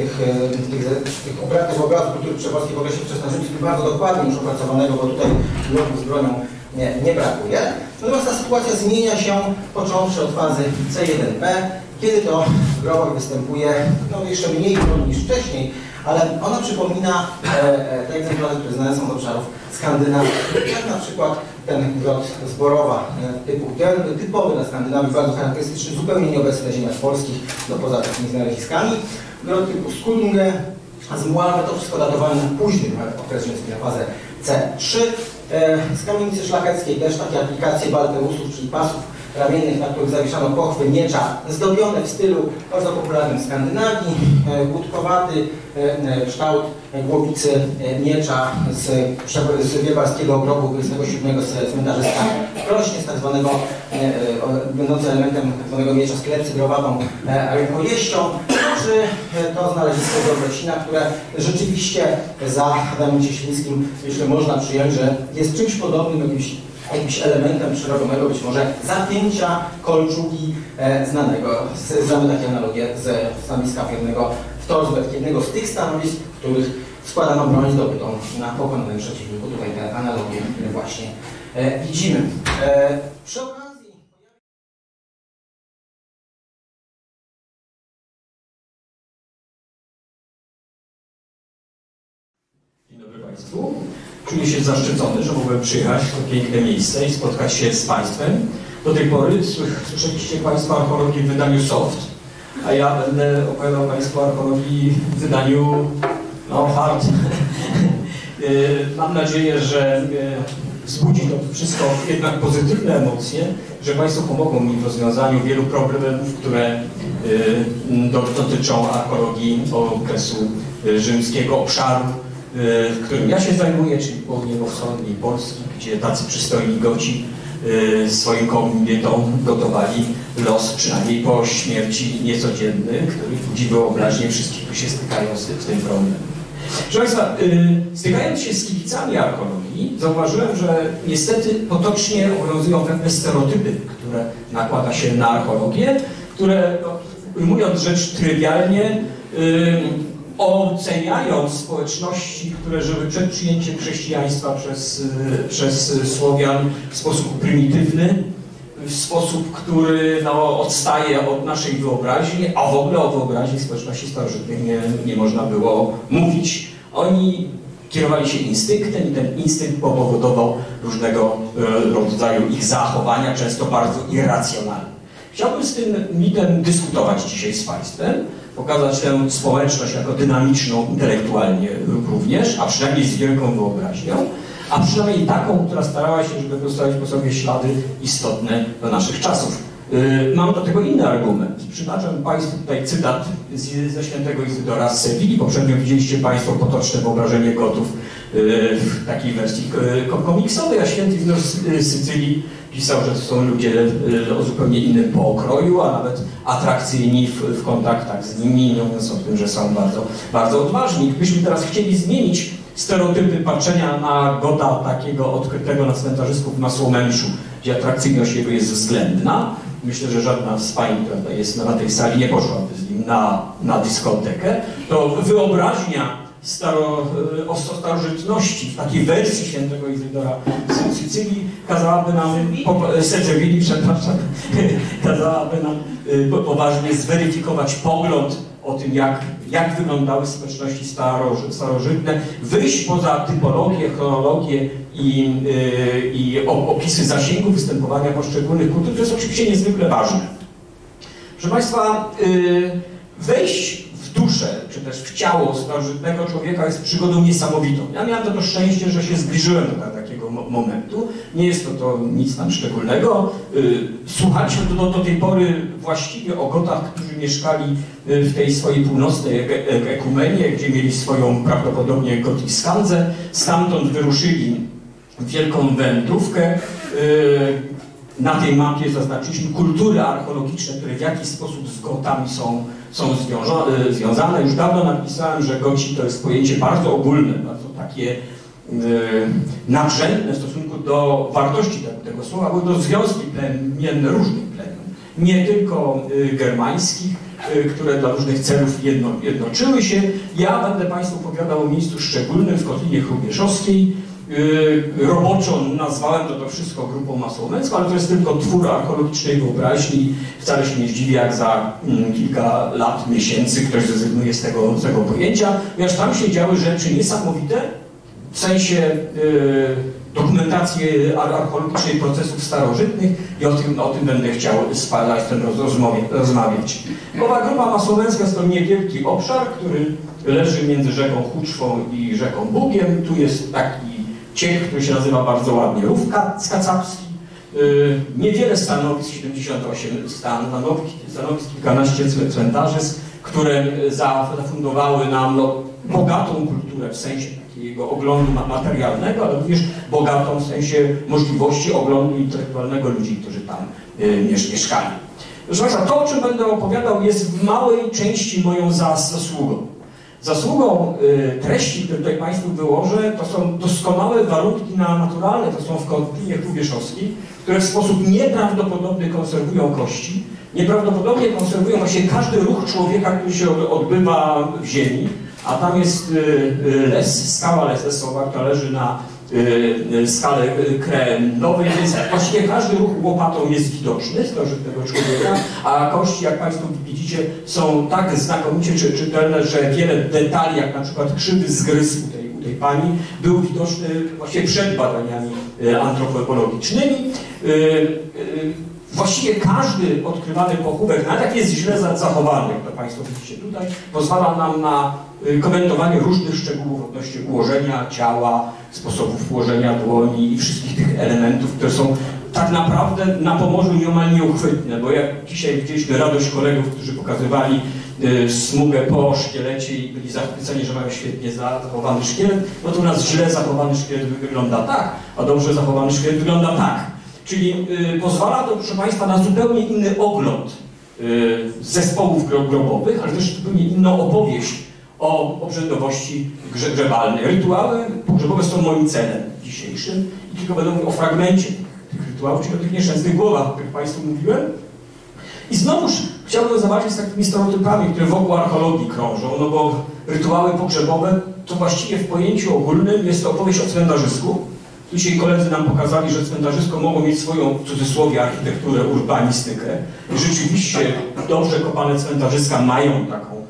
obrazów kultury przeworskiej w okresie wczesnorzymskim, bardzo dokładnie już opracowanego, bo tutaj bloków z bronią nie brakuje. Natomiast ta sytuacja zmienia się począwszy od fazy C1B, kiedy to w grobach występuje jeszcze mniej broni niż wcześniej, ale ona przypomina te egzemplarze, które znane są z obszarów Skandynawii, jak na przykład ten grot zborowa typowy na Skandynawii, bardzo charakterystyczny, zupełnie nieobecny na ziemiach polskich, no poza takimi znaleziskami. Grot typu Skudunge, z Mualmy, to wszystko datowane na późny okres rzymski, na fazę C3. Z kamienicy szlacheckiej też takie aplikacje balterusów, czyli pasów ramiennych, na których zawieszano pochwy miecza, zdobione w stylu bardzo popularnym w Skandynawii, łódkowaty kształt głowicy miecza z Wiewarskiego grobu 27 z cmentarzyska Krośnie, z tak zwanego, będący elementem tak zwanego miecza z klepcygrowatą rękojeścią, czy to znalezisko z Obrecina, które rzeczywiście za Adamem Cieślińskim, myślę, można przyjąć, że jest czymś podobnym, jakimś elementem przyrobionego, być może zapięcia kolczugi znanego. Znamy takie analogie ze stanowiska pewnego w Torsberg, jednego z tych stanowisk, w których składano broń zdobytą na pokonanym przeciwniku. Tutaj te analogie właśnie widzimy. Przy okazji Dzień dobry Państwu. Czuję się zaszczycony, że mogłem przyjechać w to piękne miejsce i spotkać się z Państwem. Do tej pory słyszeliście Państwo archeologii w wydaniu soft, a ja będę opowiadał Państwu archeologii w wydaniu hard. Mam nadzieję, że wzbudzi to wszystko jednak pozytywne emocje, że Państwo pomogą mi w rozwiązaniu wielu problemów, które dotyczą archeologii okresu rzymskiego, obszaru, w którym ja się zajmuję, czyli południowo-wschodniej Polski, gdzie tacy przystojni Goci swoim kobietom gotowali los, przynajmniej po śmierci niecodzienny, który budzi wyobraźnię wszystkich, którzy się stykają z tym problemem. Proszę Państwa, stykając się z kibicami archeologii, zauważyłem, że niestety potocznie obowiązują pewne stereotypy, które nakłada się na archeologię, które, ujmując rzecz trywialnie, oceniając społeczności, które żyły przed przyjęciem chrześcijaństwa przez Słowian w sposób prymitywny, w sposób, który odstaje od naszej wyobraźni, a w ogóle o wyobraźni społeczności starożytnych nie można było mówić. Oni kierowali się instynktem i ten instynkt powodował różnego rodzaju ich zachowania, często bardzo irracjonalne. Chciałbym z tym mitem dyskutować dzisiaj z Państwem, pokazać tę społeczność jako dynamiczną intelektualnie również, a przynajmniej z wielką wyobraźnią, a przynajmniej taką, która starała się, żeby pozostawić po sobie ślady istotne do naszych czasów. Mam do tego inny argument. Przytaczam Państwu tutaj cytat ze świętego Izydora z Sewilli. Poprzednio widzieliście Państwo potoczne wyobrażenie Gotów w takiej wersji komiksowej, a święty Izydor z Sycylii pisał, że to są ludzie o zupełnie innym pokroju, a nawet atrakcyjni w kontaktach z nimi, nie mówiąc o tym, że są bardzo, bardzo odważni. Gdybyśmy teraz chcieli zmienić stereotypy patrzenia na Gota takiego odkrytego na cmentarzysku w Masłomęszu, gdzie atrakcyjność jego jest względna. Myślę, że żadna z pań, która jest na tej sali, nie poszłaby z nim na dyskotekę. To wyobraźnia o starożytności w takiej wersji świętego Izydora z Sycylii kazałaby nam, kazałaby nam poważnie zweryfikować pogląd o tym, jak wyglądały społeczności starożytne, wyjść poza typologię, chronologię i opisy zasięgu występowania poszczególnych kultur. To jest oczywiście niezwykle ważne. Proszę Państwa, wejść w duszę, czy też w ciało starożytnego człowieka jest przygodą niesamowitą. Ja miałem to szczęście, że się zbliżyłem do takiego momentu. Nie jest to nic tam szczególnego. Słuchaliśmy do tej pory właściwie o Gotach, którzy mieszkali w tej swojej północnej ekumenie, gdzie mieli swoją prawdopodobnie Gotiskandzę. Stamtąd wyruszyli w wielką wędrówkę. Na tej mapie zaznaczyliśmy kultury archeologiczne, które w jakiś sposób z Gotami są związane. Już dawno napisałem, że Goci to jest pojęcie bardzo ogólne, bardzo takie nadrzędne w stosunku do wartości tego słowa, były to związki plemienne różnych plemion, nie tylko germańskich, które dla różnych celów jednoczyły się. Ja będę Państwu opowiadał o miejscu szczególnym w Kotlinie Hrubieszowskiej. Roboczo nazwałem to wszystko grupą masłomęską, ale to jest tylko twór archeologicznej wyobraźni. Wcale się nie zdziwię, jak za kilka lat, miesięcy ktoś zrezygnuje z tego pojęcia, ponieważ tam się działy rzeczy niesamowite w sensie dokumentację archeologicznej procesów starożytnych i o tym będę chciał z Państwem rozmawiać. Owa grupa masłowiańska to niewielki obszar, który leży między rzeką Huczwą i rzeką Bugiem. Tu jest taki ciek, który się nazywa bardzo ładnie Rów Kacapski. Niewiele stanowisk, 78 stanowisk, kilkanaście cmentarzy, które zafundowały nam bogatą kulturę w sensie takiego oglądu materialnego, ale również bogatą w sensie możliwości oglądu intelektualnego ludzi, którzy tam mieszkali. Proszę Państwa, to, o czym będę opowiadał, jest w małej części moją zasługą. Zasługą treści, które tutaj Państwu wyłożę, to są doskonałe warunki naturalne, to są w Kotlinie Hrubieszowskiej, które w sposób nieprawdopodobny konserwują kości, nieprawdopodobnie konserwują właśnie każdy ruch człowieka, który się odbywa w ziemi, a tam jest skała lesowa, która leży na skale krenowej, więc właściwie każdy ruch łopatą jest widoczny starożytnego człowieka, a kości, jak Państwo widzicie, są tak znakomicie czytelne, że wiele detali, jak na przykład krzywy zgryz u tej pani, był widoczny właśnie przed badaniami antropologicznymi. Właściwie każdy odkrywany pochówek, nawet jak jest źle zachowany, jak to Państwo widzicie tutaj, pozwala nam na komentowanie różnych szczegółów odnośnie ułożenia ciała, sposobów ułożenia dłoni i wszystkich tych elementów, które są tak naprawdę na Pomorzu nieomal nieuchwytne, bo jak dzisiaj widzieliśmy radość kolegów, którzy pokazywali smugę po szkielecie i byli zachwyceni, że mają świetnie zachowany szkielet, no to u nas źle zachowany szkielet wygląda tak, a dobrze zachowany szkielet wygląda tak. Czyli pozwala to, proszę Państwa, na zupełnie inny ogląd zespołów grobowych, ale też zupełnie inną opowieść o obrzędowości grzebalnej. Rytuały pogrzebowe są moim celem dzisiejszym i tylko będę mówił o fragmencie tych rytuałów, czyli o tych nieszczęsnych głowach, o których Państwu mówiłem. I znowuż chciałbym zobaczyć z takimi stereotypami, które wokół archeologii krążą, no bo rytuały pogrzebowe to właściwie w pojęciu ogólnym jest to opowieść o cmentarzysku. Dzisiaj koledzy nam pokazali, że cmentarzysko mogą mieć swoją, w cudzysłowie, architekturę, urbanistykę. I rzeczywiście dobrze kopane cmentarzyska mają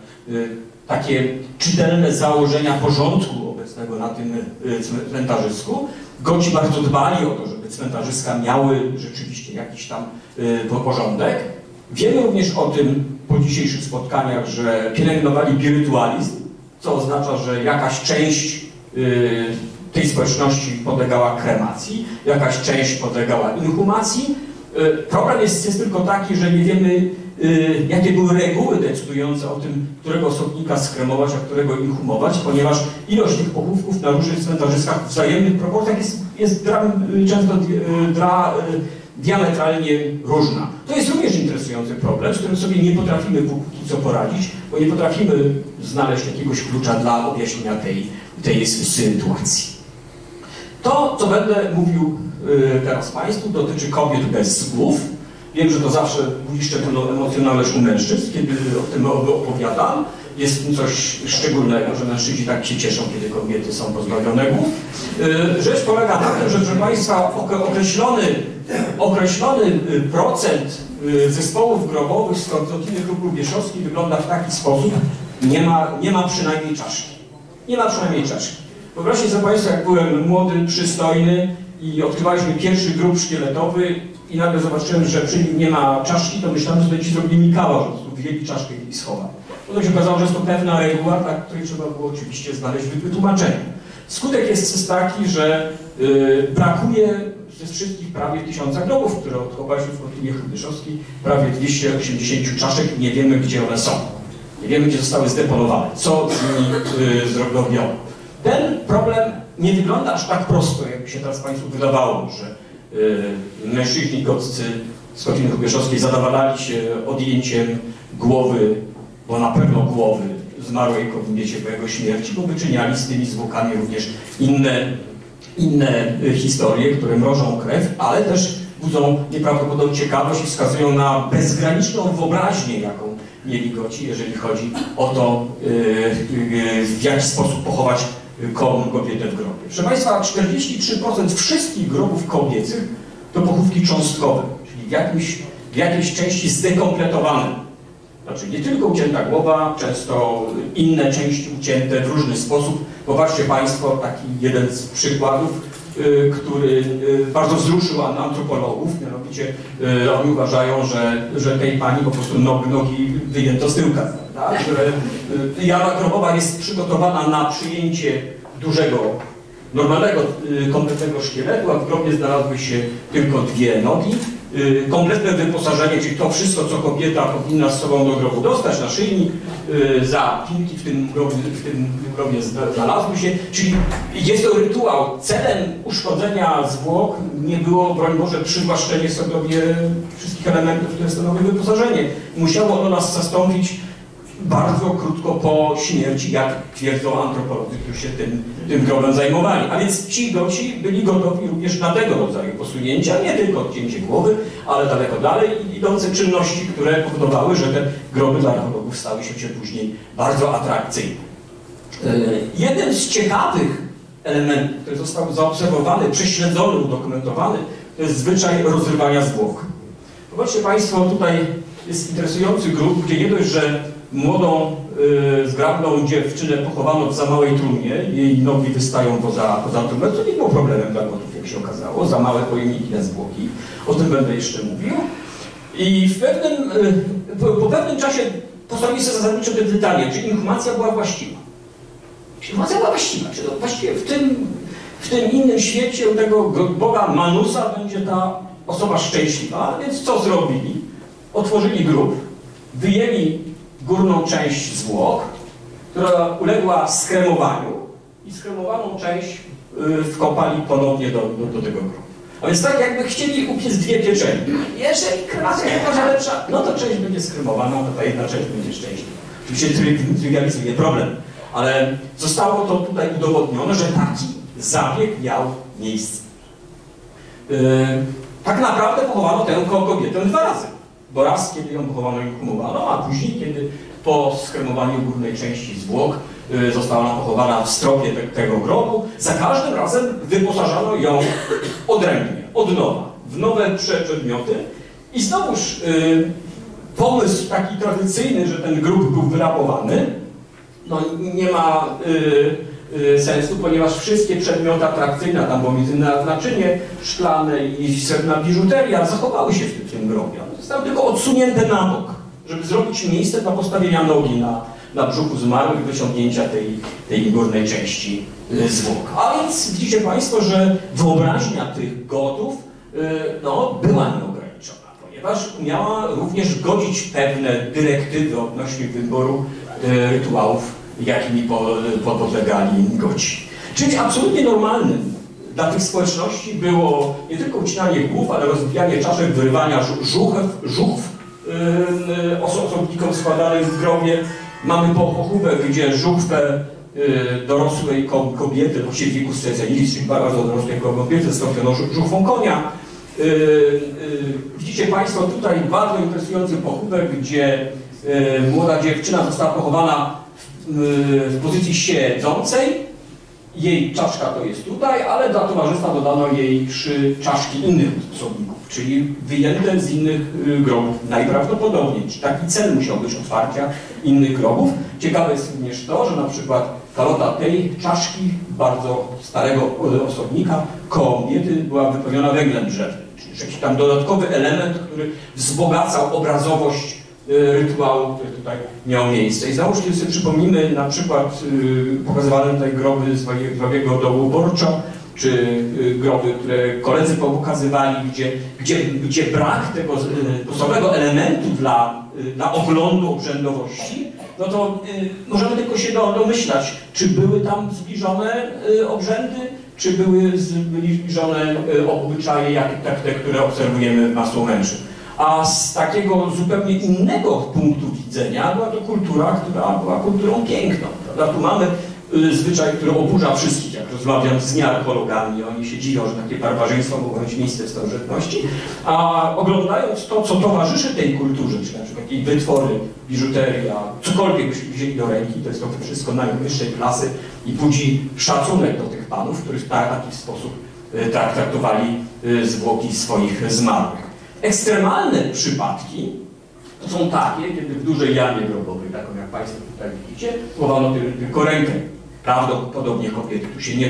takie czytelne założenia porządku obecnego na tym cmentarzysku. Goci bardzo dbali o to, żeby cmentarzyska miały rzeczywiście jakiś tam porządek. Wiemy również o tym po dzisiejszych spotkaniach, że pielęgnowali birytualizm, co oznacza, że jakaś część tej społeczności podlegała kremacji, jakaś część podlegała inhumacji. Problem jest tylko taki, że nie wiemy, jakie były reguły decydujące o tym, którego osobnika skremować, a którego inhumować, ponieważ ilość tych pochówków na różnych cmentarzyskach w wzajemnych proporcjach jest często diametralnie różna. To jest również interesujący problem, z którym sobie nie potrafimy póki co poradzić, bo nie potrafimy znaleźć jakiegoś klucza dla objaśnienia tej sytuacji. To, co będę mówił teraz Państwu, dotyczy kobiet bez głów. Wiem, że to zawsze budzi szczególną emocjonalność u mężczyzn, kiedy o tym opowiadam. Jest coś szczególnego, że mężczyźni tak się cieszą, kiedy kobiety są pozbawione głów. Rzecz polega na tym, że proszę Państwa, określony procent zespołów grobowych z Kotliny Hrubieszowskiej wygląda w taki sposób, nie ma przynajmniej czaszki. Nie ma przynajmniej czaszki. Wyobraźcie sobie Państwo, jak byłem młody, przystojny i odkrywaliśmy pierwszy grób szkieletowy i nagle zobaczyłem, że przy nim nie ma czaszki, to myślałem, że to ci zrobili Mikała, że tu wzięli czaszkę i schowali. Potem się okazało, że jest to pewna reguła, dla której trzeba było oczywiście znaleźć wytłumaczenie. Skutek jest taki, że brakuje ze wszystkich prawie 1000 grobów, które odkopaliśmy w Kotlinie Hrubieszowskiej, prawie 280 czaszek i nie wiemy, gdzie one są. Nie wiemy, gdzie zostały zdeponowane, co z nimi zrobiono. Ten problem nie wygląda aż tak prosto, jakby się teraz Państwu wydawało, że mężczyźni goccy z Kotliny Hrubieszowskiej zadowalali się odjęciem głowy, bo na pewno głowy zmarłej kobiecie po jego śmierci, bo wyczyniali z tymi zwłokami również inne historie, które mrożą krew, ale też budzą nieprawdopodobną ciekawość i wskazują na bezgraniczną wyobraźnię, jaką mieli goci, jeżeli chodzi o to, w jaki sposób pochować kobietę w grobie. Proszę Państwa, 43% wszystkich grobów kobiecych to pochówki cząstkowe, czyli w jakiejś części zdekompletowane. Znaczy nie tylko ucięta głowa, często inne części ucięte w różny sposób. Popatrzcie Państwo, taki jeden z przykładów. który bardzo wzruszył antropologów, mianowicie oni uważają, że tej pani po prostu nogi wyjęto z tyłka, tak? Że jama grobowa jest przygotowana na przyjęcie dużego, normalnego, kompletnego szkieletu, a w grobie znalazły się tylko dwie nogi. Kompletne wyposażenie, czyli to wszystko, co kobieta powinna z sobą do grobu dostać, naszyjnik, zapinki w tym grobie znalazły się, czyli jest to rytuał. Celem uszkodzenia zwłok nie było, broń Boże, przywłaszczenie sobie wszystkich elementów, które stanowi wyposażenie. Musiało ono nas zastąpić bardzo krótko po śmierci, jak twierdzą antropolodzy, którzy się tym grobem zajmowali. A więc ci goci byli gotowi również na tego rodzaju posunięcia, nie tylko odcięcie głowy, ale daleko dalej idące czynności, które powodowały, że te groby dla archeologów stały się później bardzo atrakcyjne. Jeden z ciekawych elementów, który został zaobserwowany, prześledzony, udokumentowany, to jest zwyczaj rozrywania zwłok. Zobaczcie Państwo, tutaj jest interesujący grób, gdzie nie dość, że młodą, zgrabną dziewczynę pochowano w za małej trumnie, jej nogi wystają poza trumnę, co nie było problemem dla gotów, jak się okazało, za małe pojemniki na zwłoki. O tym będę jeszcze mówił. I po pewnym czasie postawili sobie zasadniczo te pytanie, czy inhumacja była właściwa. Czy inhumacja była właściwa? Czy to właściwie w tym innym świecie u tego Boga Manusa będzie ta osoba szczęśliwa? Więc co zrobili? Otworzyli grób, wyjęli górną część zwłok, która uległa skremowaniu i skremowaną część wkopali ponownie do tego grobu. A więc tak jakby chcieli upiec dwie pieczenie. Jeżeli kremacja jest taka lepsza, no to część będzie skremowana, to ta jedna część będzie szczęśliwa. Oczywiście trywializuje problem, ale zostało to tutaj udowodnione, że taki zabieg miał miejsce. Tak naprawdę pochowano tę kobietę dwa razy. Bo raz, kiedy ją pochowano i inhumowano, a później, kiedy po skremowaniu górnej części zwłok została ona pochowana w stropie tego grobu, za każdym razem wyposażano ją odrębnie, od nowa, w nowe przedmioty. I znowuż pomysł taki tradycyjny, że ten grób był wyrabowany, no nie ma sensu, ponieważ wszystkie przedmioty atrakcyjne, tam było między naczynie szklane i srebrna biżuteria, zachowały się w tym grobie. Zostały tylko odsunięte na bok, żeby zrobić miejsce dla postawienia nogi na brzuchu zmarłych i wyciągnięcia tej górnej części zwłok. A więc widzicie Państwo, że wyobraźnia tych gotów była nieograniczona, ponieważ umiała również godzić pewne dyrektywy odnośnie wyboru rytuałów, jakimi podlegali goci. Czyli absolutnie normalnym dla tych społeczności było nie tylko ucinanie głów, ale rozbijanie czaszek, wyrywania żuchw osobnikom składanych w grobie. Mamy pochówek, gdzie żuchwę dorosłej kobiety, właściwie w wieku stwierdzenilis, czyli bardzo dorosłej kobiety, zastąpiono żuchwą konia. Widzicie Państwo tutaj bardzo interesujący pochówek, gdzie młoda dziewczyna została pochowana w pozycji siedzącej. Jej czaszka to jest tutaj, ale dla towarzystwa dodano jej 3 czaszki innych osobników, czyli wyjęte z innych grobów najprawdopodobniej. Czy taki cel musiał być otwarcia innych grobów. Ciekawe jest również to, że na przykład kalota tej czaszki bardzo starego osobnika, kobiety, była wypełniona węglem drzewnym, czyli jakiś tam dodatkowy element, który wzbogacał obrazowość rytuału, który tutaj miał miejsce. I załóżcie sobie, przypomnimy na przykład pokazywane tutaj groby z Wawiego dołu Borcza, czy groby, które koledzy pokazywali, gdzie brak tego podstawowego elementu dla oglądu obrzędowości, no to możemy tylko się domyślać, czy były tam zbliżone obrzędy, czy były zbliżone obyczaje, jak te, które obserwujemy w masło mężczyzn. A z takiego zupełnie innego punktu widzenia była to kultura, która była kulturą piękną. Prawda? Tu mamy zwyczaj, który oburza wszystkich, jak rozmawiam z niearcheologami, oni się dziwią, że takie barbarzyństwo mogło mieć miejsce w starożytności, a oglądając to, co towarzyszy tej kulturze, czyli na przykład jakieś wytwory, biżuteria, cokolwiek byśmy wzięli do ręki, to jest to wszystko najwyższej klasy i budzi szacunek do tych panów, którzy w taki sposób traktowali zwłoki swoich zmarłych. Ekstremalne przypadki to są takie, kiedy w dużej jamie grobowej, taką jak Państwo tutaj widzicie, chowano tylko rękę. Prawdopodobnie kobiety, tu się nie da tego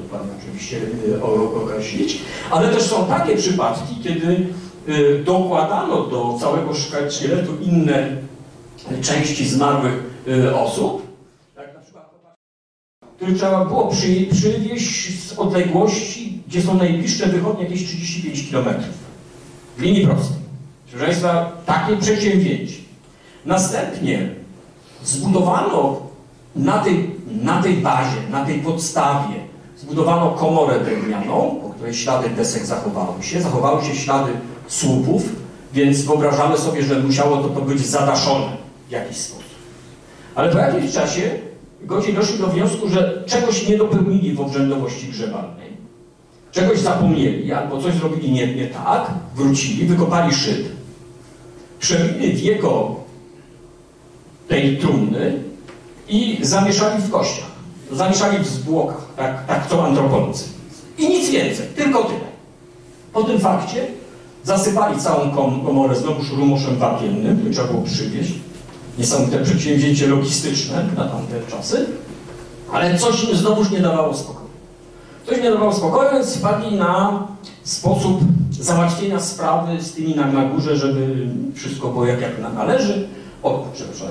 dokładnie oczywiście określić, ale też są takie przypadki, kiedy dokładano do całego szkieletu inne części zmarłych osób, jak na przykład, który trzeba było przywieźć z odległości, gdzie są najbliższe wychodnie, jakieś 35 km. W linii prostej. Proszę Państwa, takie przedsięwzięcie. Następnie zbudowano na tej bazie, na tej podstawie, zbudowano komorę drewnianą, po której ślady desek zachowały się ślady słupów, więc wyobrażamy sobie, że musiało to być zadaszone w jakiś sposób. Ale po jakimś czasie goście doszli do wniosku, że czegoś nie dopełnili w obrzędowości grzebalnej, czegoś zapomnieli albo coś zrobili nie tak, wrócili, wykopali szyb, przebili wieko tej trumny i zamieszali w kościach, zamieszali w zwłokach, tak chcą antropolodzy. I nic więcej, tylko tyle. Po tym fakcie zasypali całą komorę znowuż rumoszem wapiennym, który trzeba było przywieźć. Niesamowite przedsięwzięcie logistyczne na tamte czasy, ale coś im znowuż nie dawało spokoju. Coś nie dawało spokoju, więc wpadli na sposób załatwienia sprawy z tymi na górze, żeby wszystko było jak należy. O, przepraszam,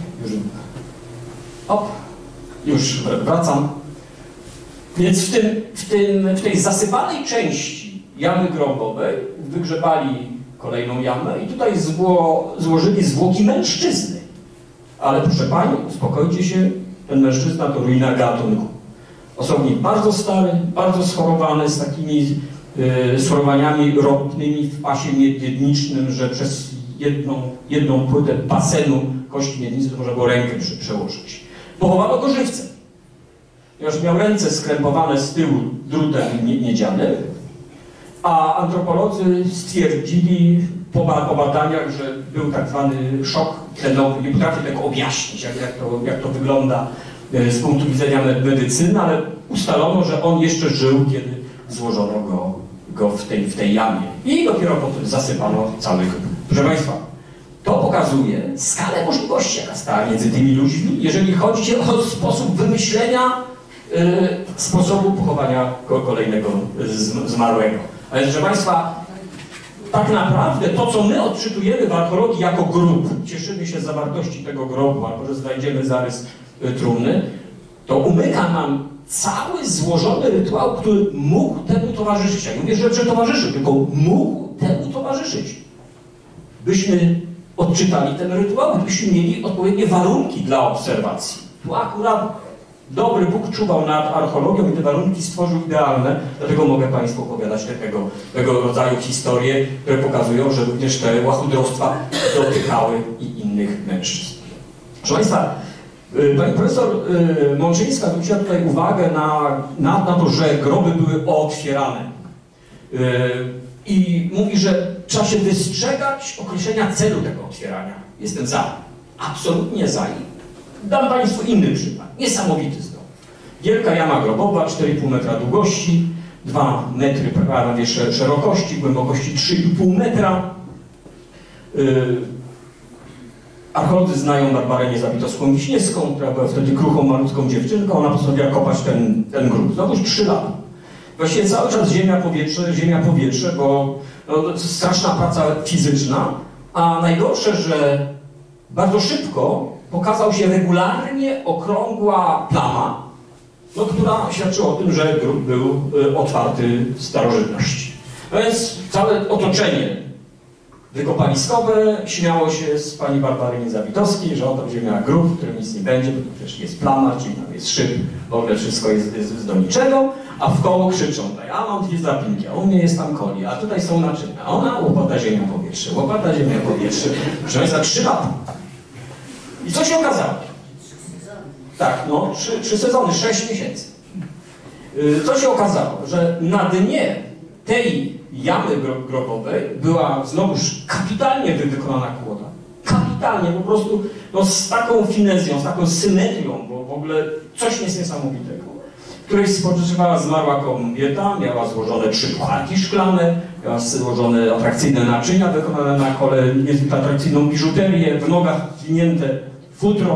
już wracam. Więc w tej zasypanej części jamy grobowej wygrzebali kolejną jamę i tutaj złożyli zwłoki mężczyzny. Ale proszę Pani, uspokojcie się, ten mężczyzna to ruina gatunku. Osobnik bardzo stary, bardzo schorowany, z takimi schorowaniami ropnymi w pasie miednicznym, że przez jedną płytę basenu kości miednicy można było rękę przełożyć. Pochowano go żywcem. Ponieważ miał ręce skrępowane z tyłu drutem miedzianym, a antropolodzy stwierdzili po badaniach, że był tak zwany szok tlenowy. Nie potrafię tego objaśnić, jak to wygląda z punktu widzenia medycyny, ale ustalono, że on jeszcze żył, kiedy złożono go w tej jamie. I dopiero potem zasypano cały grób. Proszę Państwa, to pokazuje skalę możliwości, jaka stała między tymi ludźmi, jeżeli chodzi o sposób wymyślenia sposobu pochowania kolejnego zmarłego. Ale proszę Państwa, tak naprawdę to, co my odczytujemy w archeologii jako grób, cieszymy się z zawartości tego grobu, albo że znajdziemy zarys trumny, to umyka nam cały złożony rytuał, który mógł temu towarzyszyć. Ja nie mówię, że towarzyszy, tylko mógł temu towarzyszyć. Byśmy odczytali ten rytuał, gdybyśmy mieli odpowiednie warunki dla obserwacji. Tu akurat dobry Bóg czuwał nad archeologią i te warunki stworzył idealne, dlatego mogę Państwu opowiadać tego rodzaju historie, które pokazują, że również te łachudrostwa dotykały i innych mężczyzn. Proszę Państwa, pani profesor Mączyńska zwróciła tutaj uwagę na to, że groby były otwierane. I mówi, że trzeba się wystrzegać określenia celu tego otwierania. Jestem za. Absolutnie za. Dam Państwu inny przykład. Niesamowity znowu. Wielka jama grobowa, 4,5 metra długości, 2 metry prawie szerokości, głębokości 3,5 metra. Archeolodzy znają Barbarę Niezabitowską Wiśniewską, która była wtedy kruchą, malutką dziewczynką. Ona postanowiła kopać ten grób. Znowuż 3 lata. Właściwie cały czas ziemia, powietrze, bo no, straszna praca fizyczna, a najgorsze, że bardzo szybko pokazał się regularnie okrągła plama, no, która świadczyła o tym, że grób był otwarty w starożytności. No więc całe otoczenie wykopaliskowe śmiało się z pani Barbary Niezabitowskiej, że oto będzie miała grób, w którym nic nie będzie, bo tu przecież jest plama, czyli tam jest szyb, w ogóle wszystko jest do niczego, a w koło krzyczą, a mam dwie zapinki, a u mnie jest tam koli, a tutaj są naczynia, a ona łopata ziemia powietrze, łopata ziemia powietrze. Proszę Państwa, 3 lata. I co się okazało? Tak, no, 3 sezony, 6 miesięcy. Co się okazało? Że na dnie tej jamy grobowej była znowuż kapitalnie wykonana kłoda. Kapitalnie, po prostu no, z taką finezją, z taką symetrią, bo w ogóle coś niesamowitego. W której spoczywała zmarła kobieta, miała złożone 3 płatki szklane, miała złożone atrakcyjne naczynia wykonane na kole, niezwykle atrakcyjną biżuterię, w nogach zwinięte futro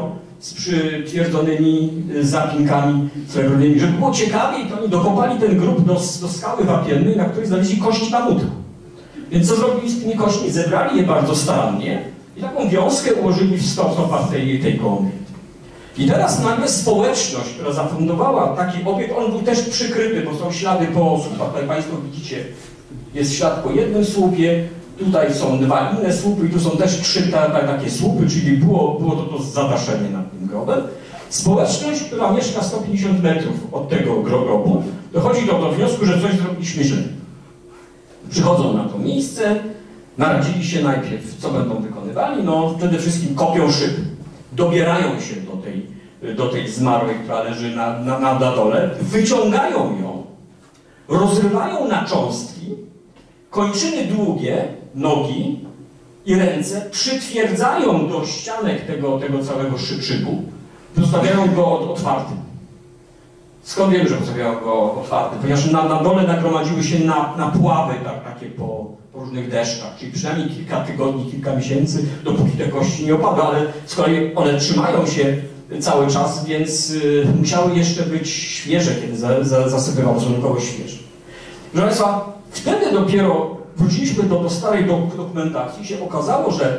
z przytwierdzonymi zapinkami srebrnymi. Żeby było ciekawiej, to oni dokopali ten grób do skały wapiennej, na której znaleźli kości mamuta. Więc co zrobili z tymi kośćmi? Zebrali je bardzo starannie i taką wiązkę ułożyli w stopach tej gołębi. I teraz nagle społeczność, która zafundowała taki obiekt, on był też przykryty, bo są ślady po słupach. Tutaj Państwo widzicie, jest ślad po jednym słupie, tutaj są dwa inne słupy i tu są też trzy takie słupy, czyli było to zadaszenie nad tym grobem. Społeczność, która mieszka 150 metrów od tego grobu, dochodzi do wniosku, że coś zrobiliśmy źle. Przychodzą na to miejsce, naradzili się najpierw, co będą wykonywali, no przede wszystkim kopią szyb, dobierają się do tej zmarłej, która leży na dole, wyciągają ją, rozrywają na cząstki, kończyny długie, nogi i ręce przytwierdzają do ścianek tego całego szybu, zostawiają go otwartym. Skąd wiemy, że postawiają go otwartym? Ponieważ na dole nagromadziły się napławy takie po różnych deszczach, czyli przynajmniej kilka tygodni, kilka miesięcy, dopóki te kości nie opadły, ale z kolei one trzymają się cały czas, więc musiały jeszcze być świeże, kiedy zasypywał stosunkowo świeże. Proszę Państwa, wtedy dopiero wróciliśmy do starej dokumentacji i się okazało, że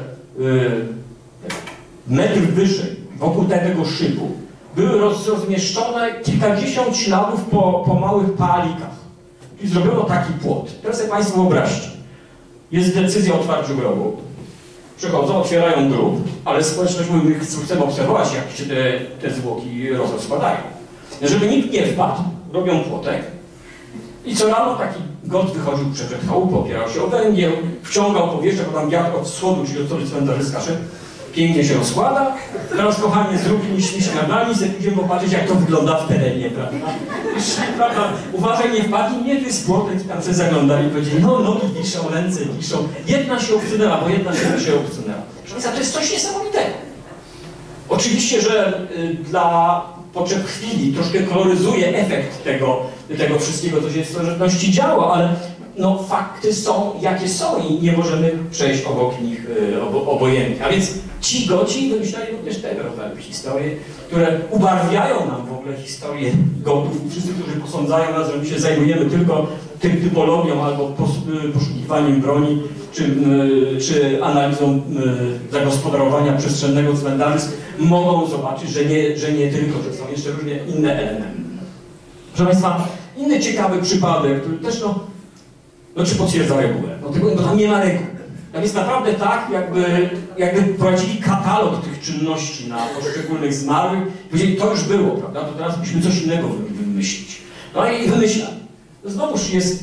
metr wyżej, wokół tego szybu, były rozmieszczone kilkadziesiąt śladów po małych palikach. I zrobiono taki płot. Teraz sobie Państwo wyobraźcie. Jest decyzja o otwarciu grobu. Przychodzą, otwierają grób, ale społeczność mówi, chcemy obserwować, jak się te zwłoki rozkładają. Żeby nikt nie wpadł, robią płotek. I co rano taki got wychodził przed chałupą, opierał się o węgiel, wciągał powietrze, bo tam wiatr od wschodu, czyli od strony cmentarzyska szedł. Pięknie się rozkłada. Teraz, kochanie, zróbmy śniadanie i pójdziemy popatrzeć, jak to wygląda w terenie, prawda? Uważaj, nie wpadnij, nie, tu jest płotek, tam sobie zaglądali i powiedzieli, no nogi wiszą, ręce wiszą. Jedna się obsunęła, bo jedna się obsunęła. Proszę, to jest coś niesamowitego. Oczywiście, że dla potrzeb chwili troszkę koloryzuje efekt tego wszystkiego, co się w starożytności działo, ale no, fakty są, jakie są i nie możemy przejść obok nich obojętnie. A więc ci goci wymyślali również tego rodzaju historie, które ubarwiają nam w ogóle historię gotów. Wszyscy, którzy posądzają nas, że my się zajmujemy tylko typologią albo poszukiwaniem broni, czy analizą zagospodarowania przestrzennego cmentarzysk, mogą zobaczyć, że nie tylko, że są jeszcze różne inne elementy. Proszę Państwa, inny ciekawy przypadek, który też czy potwierdza regułę? Bo tam nie ma reguł. Tam jest naprawdę tak, jakby prowadzili katalog tych czynności na poszczególnych zmarłych i powiedzieli, to już było, prawda? To teraz musimy coś innego wymyślić. No i wymyślali. Znowuż jest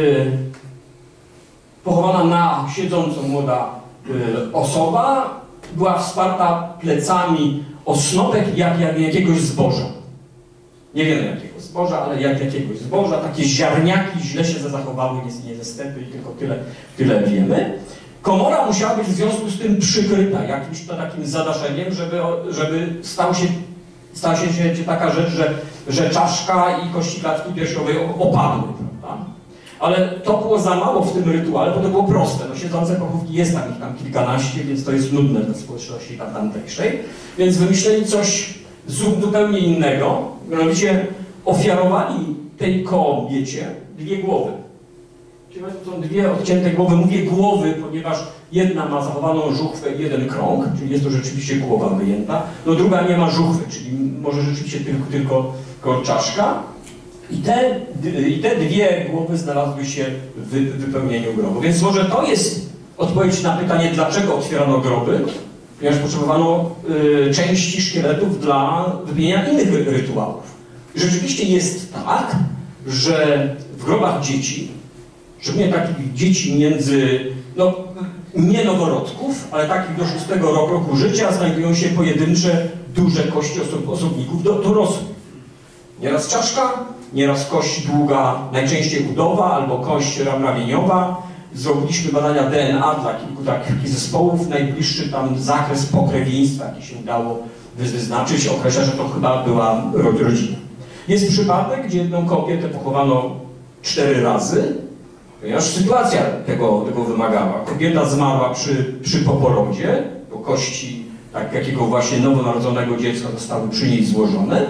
pochowana na siedząco młoda osoba, była wsparta plecami o snopek jak jakiegoś zboża. Nie wiemy jakiego zboża, ale jakiegoś zboża. Takie ziarniaki źle się zachowały, nie ze stepy i tylko tyle wiemy. Komora musiała być w związku z tym przykryta jakimś takim zadaszeniem, żeby stała się taka rzecz, że czaszka i kości klatki piersiowej opadły, prawda? Ale to było za mało w tym rytuale, bo to było proste. No, siedzące pochówki jest tam ich tam kilkanaście, więc to jest nudne dla społeczności tamtejszej. Więc wymyśleli coś zupełnie innego. Mianowicie ofiarowali tej kobiecie dwie głowy. Czyli to są dwie odcięte głowy. Mówię głowy, ponieważ jedna ma zachowaną żuchwę i jeden krąg, czyli jest to rzeczywiście głowa wyjęta. No druga nie ma żuchwy, czyli może rzeczywiście tylko czaszka. I te dwie głowy znalazły się w wypełnieniu grobu. Więc może to jest odpowiedź na pytanie, dlaczego otwierano groby, ponieważ potrzebowano części szkieletów dla wypełnienia innych rytuałów. Rzeczywiście jest tak, że w grobach dzieci, szczególnie takich dzieci nie noworodków, ale takich do 6 roku życia, znajdują się pojedyncze, duże kości osobników dorosłych. Nieraz czaszka, nieraz kość długa, najczęściej udowa albo kość ramieniowa. Zrobiliśmy badania DNA dla kilku takich zespołów. Najbliższy tam zakres pokrewieństwa, jaki się udało wyznaczyć, określa, że to chyba była rodzina. Jest przypadek, gdzie jedną kobietę pochowano 4 razy, ponieważ sytuacja tego wymagała. Kobieta zmarła przy poporodzie, bo kości tak jakiego właśnie nowonarodzonego dziecka zostały przy niej złożone.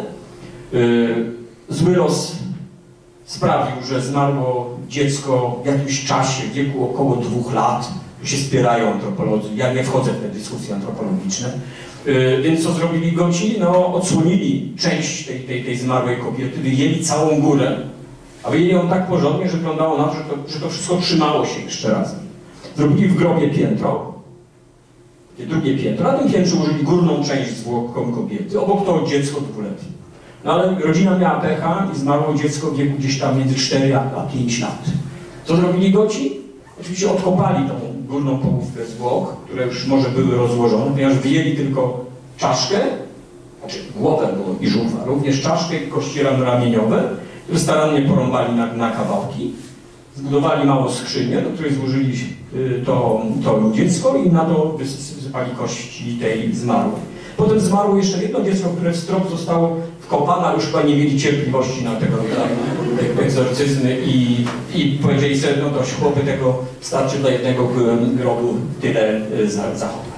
Zły los sprawił, że zmarło dziecko w jakimś czasie, w wieku około 2 lat. Tu się spierają antropolodzy, ja nie wchodzę w te dyskusje antropologiczne. Więc co zrobili Goci? No, odsłonili część tej zmarłej kobiety, wyjęli całą górę, a wyjęli ją tak porządnie, że wyglądało na to, że to wszystko trzymało się jeszcze razem. Zrobili w grobie piętro, drugie piętro, na tym piętrze użyli górną część zwłok kobiety, obok to dziecko 2-letnie. No ale rodzina miała pecha i zmarło dziecko w wieku gdzieś tam między 4 a 5 lat. Co zrobili Goci? Oczywiście odkopali tą górną połówkę zwłok, które już może były rozłożone, ponieważ wyjęli tylko czaszkę, znaczy głowę i żuchwa, również czaszkę i kości ramieniowe, które starannie porąbali na kawałki. Zbudowali małą skrzynię, do której złożyli to dziecko i na to wysypali kości tej zmarłej. Potem zmarło jeszcze jedno dziecko, które w strop zostało wkopane, ale już chyba nie mieli cierpliwości na tego egzorcyzmy i powiedzieli sobie, no dość, chłopy, tego starczy dla jednego grobu, tyle zachowa.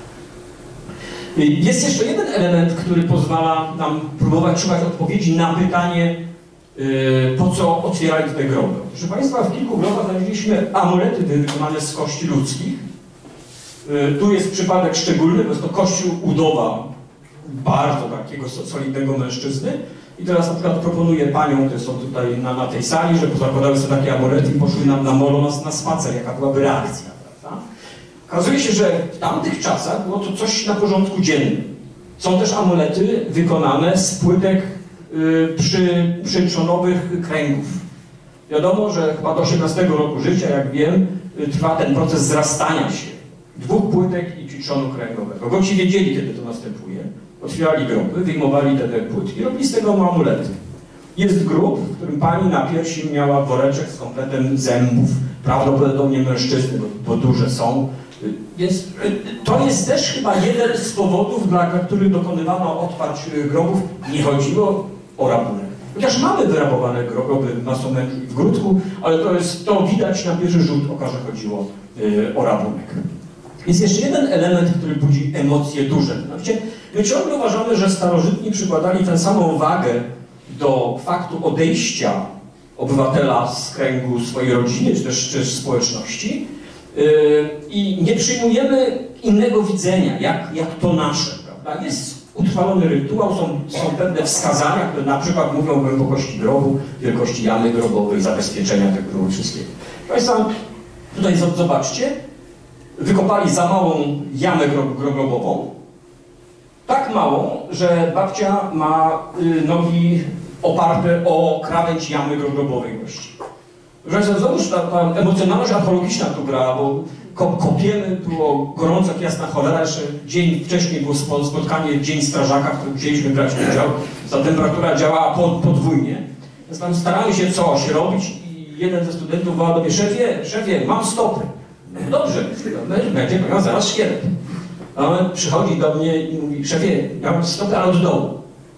Jest jeszcze jeden element, który pozwala nam próbować szukać odpowiedzi na pytanie, po co otwierali te groby. Proszę Państwa, w kilku grobach znaleźliśmy amulety wykonane z kości ludzkich. Tu jest przypadek szczególny, bo jest to kościół udowa bardzo takiego solidnego mężczyzny. I teraz na przykład proponuję paniom, które są tutaj na tej sali, żeby zakładały sobie takie amulety i poszły na molo na spacer, jaka byłaby reakcja, prawda? Okazuje się, że w tamtych czasach było to coś na porządku dziennym. Są też amulety wykonane z płytek przyczonowych kręgów. Wiadomo, że chyba do 18 roku życia, jak wiem, trwa ten proces zrastania się 2 płytek i trzonu kręgowego. Goci wiedzieli, kiedy to następuje. Otwierali groby, wyjmowali te płytki, robili z tego amulety. Jest grób, w którym pani na piersi miała woreczek z kompletem zębów, prawdopodobnie mężczyzny, bo duże są. Więc to jest też chyba jeden z powodów, dla których dokonywano otwarć grobów. Nie chodziło o rabunek. Chociaż mamy wyrabowane groby w Masomentu i w Gródku, ale to widać na pierwszy rzut oka, że chodziło o rabunek. Jest jeszcze jeden element, który budzi emocje duże. Mianowicie, my ciągle uważamy, że starożytni przykładali tę samą wagę do faktu odejścia obywatela z kręgu swojej rodziny, czy też społeczności i nie przyjmujemy innego widzenia, jak to nasze, prawda? Jest utrwalony rytuał, są pewne wskazania, które na przykład mówią o głębokości grobu, wielkości jamy grobowej, zabezpieczenia tego grobu wszystkiego. Państwa, tutaj zobaczcie, wykopali za małą jamę grobową, tak małą, że babcia ma nogi oparte o krawędź jamy grobowej właściwie. Że znowuż ta emocjonalność archeologiczna tu gra, bo kopiemy, było gorąco jak jasna cholera, jeszcze dzień wcześniej było spotkanie Dzień Strażaka, w którym chcieliśmy brać udział, ta temperatura działała podwójnie. Więc tam staramy się coś robić i jeden ze studentów woła do mnie, szefie, mam stopy. No dobrze, będzie miał zaraz szkielet. A on przychodzi do mnie i mówi, szefie, ja mam stopy, ale od dołu.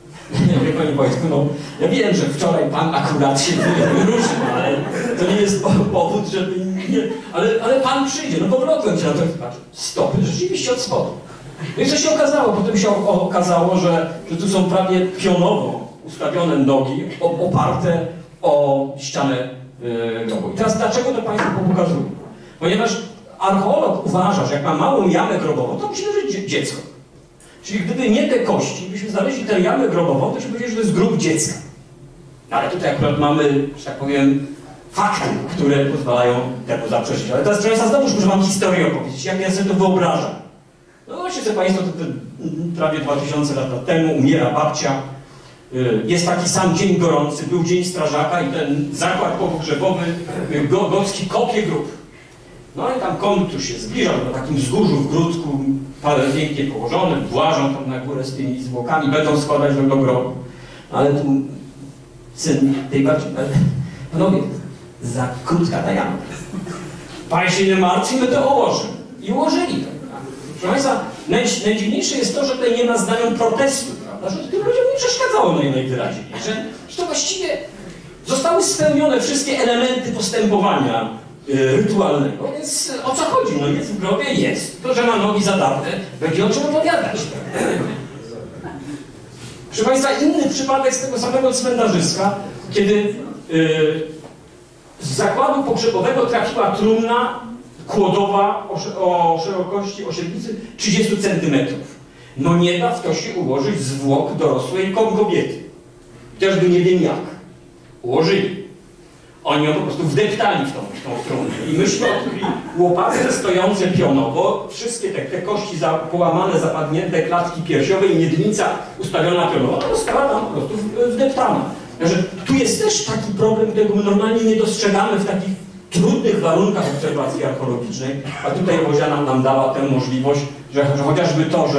Ja panie Wojtku, no ja wiem, że wczoraj pan akurat się wyróżnił, ale to nie jest powód, żeby nie... Ale pan przyjdzie, no powrotłem się na to patrzę. Stopy rzeczywiście od spodu. No i co się okazało? Potem się okazało, że tu są prawie pionowo ustawione nogi oparte o ścianę grobu. I teraz dlaczego to Państwu pokazuję? Ponieważ archeolog uważa, że jak ma małą jamę grobową, to musi leżeć dziecko. Czyli gdyby nie te kości, byśmy znaleźli tę jamę grobową, to się powiedzieć, że to jest grób dziecka. Ale tutaj akurat mamy, że tak powiem, fakty, które pozwalają temu zaprzeczyć. Ale teraz trzeba znowu muszę wam historię opowiedzieć, jak ja sobie to wyobrażam. No właśnie sobie Państwo, prawie 2000 lat temu umiera babcia, jest taki sam dzień gorący, był Dzień Strażaka i ten zakład pogrzebowy gocki kopie grób. No i tam kontur się zbliżał na takim wzgórzu w Gródku, parę pięknie położone, włażą tam na górę z tymi zwłokami, będą składać do grobu. Ale tu syn tej babci, panowie, za krótka ta jama. Pan się nie martwi, my to ułożymy. I ułożyli to. Proszę Państwa, najdziwniejsze jest to, że tutaj nie ma zdania protestu, prawda? Że tym ludziom nie przeszkadzało najwyraźniej, że to właściwie zostały spełnione wszystkie elementy postępowania rytualnego, więc o co chodzi? No jest w grobie, jest. To, że ma nogi zadarte, będzie o czym opowiadać. Proszę Państwa, inny przypadek z tego samego cmentarzyska, kiedy z zakładu pogrzebowego trafiła trumna kłodowa o szerokości, o średnicy 30 cm. No nie da w to się ułożyć zwłok dorosłej kobiety. Chociażby nie wiem jak. Ułożyli. Oni ją po prostu wdeptali w tą trumnę. I myśmy odkryli łopaty stojące pionowo, wszystkie te kości połamane, zapadnięte, klatki piersiowe i miednica ustawiona pionowo, to została tam po prostu wdeptana. Także tu jest też taki problem, którego my normalnie nie dostrzegamy w takich trudnych warunkach obserwacji archeologicznej, a tutaj Bozia nam dała tę możliwość, że chociażby to,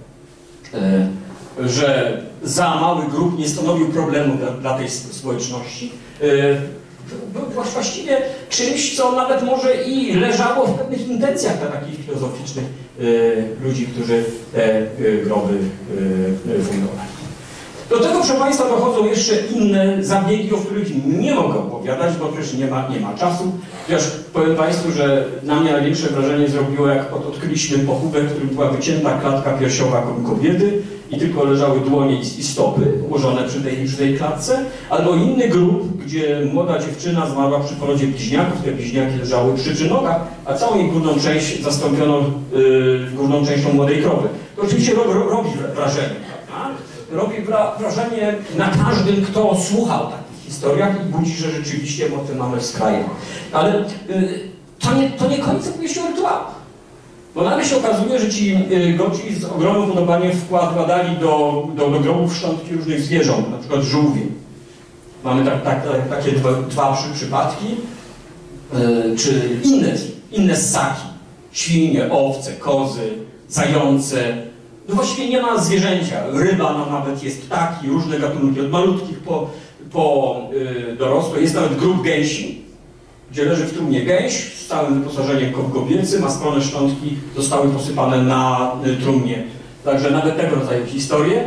że za mały grób nie stanowił problemu dla tej społeczności, był właściwie czymś, co nawet może i leżało w pewnych intencjach dla takich filozoficznych ludzi, którzy te groby fundowali. Do tego, proszę Państwa, dochodzą jeszcze inne zabiegi, o których nie mogę opowiadać, bo przecież nie ma czasu. Chociaż powiem Państwu, że na mnie największe wrażenie zrobiło, jak odkryliśmy pochówek, w którym była wycięta klatka piersiowa kobiety i tylko leżały dłonie i stopy ułożone przy tej klatce, albo inny grób, gdzie młoda dziewczyna zmarła przy porodzie bliźniaków, te bliźniaki leżały przy nogach, a całą jej górną część zastąpiono górną częścią młodej krowy. To oczywiście robi wrażenie, prawda? Robi wrażenie na każdym, kto słuchał takich historiach i budzi, że rzeczywiście mamy skraje. Ale to nie koniec opowieści o rytuałach. Bo nagle się okazuje, że ci goci z ogromnym upodobaniem wkładali do grobów szczątki różnych zwierząt, na przykład żółwie. Mamy takie dwa przypadki, czy inne ssaki, świnie, owce, kozy, zające. No właściwie nie ma zwierzęcia. Ryba nawet jest ptaki, różne gatunki, od malutkich po dorosłe. Jest nawet grób gęsi, gdzie leży w trumnie gęś z całym wyposażeniem kobiecym, a skrone szczątki zostały posypane na trumnie. Także nawet tego rodzaju historie.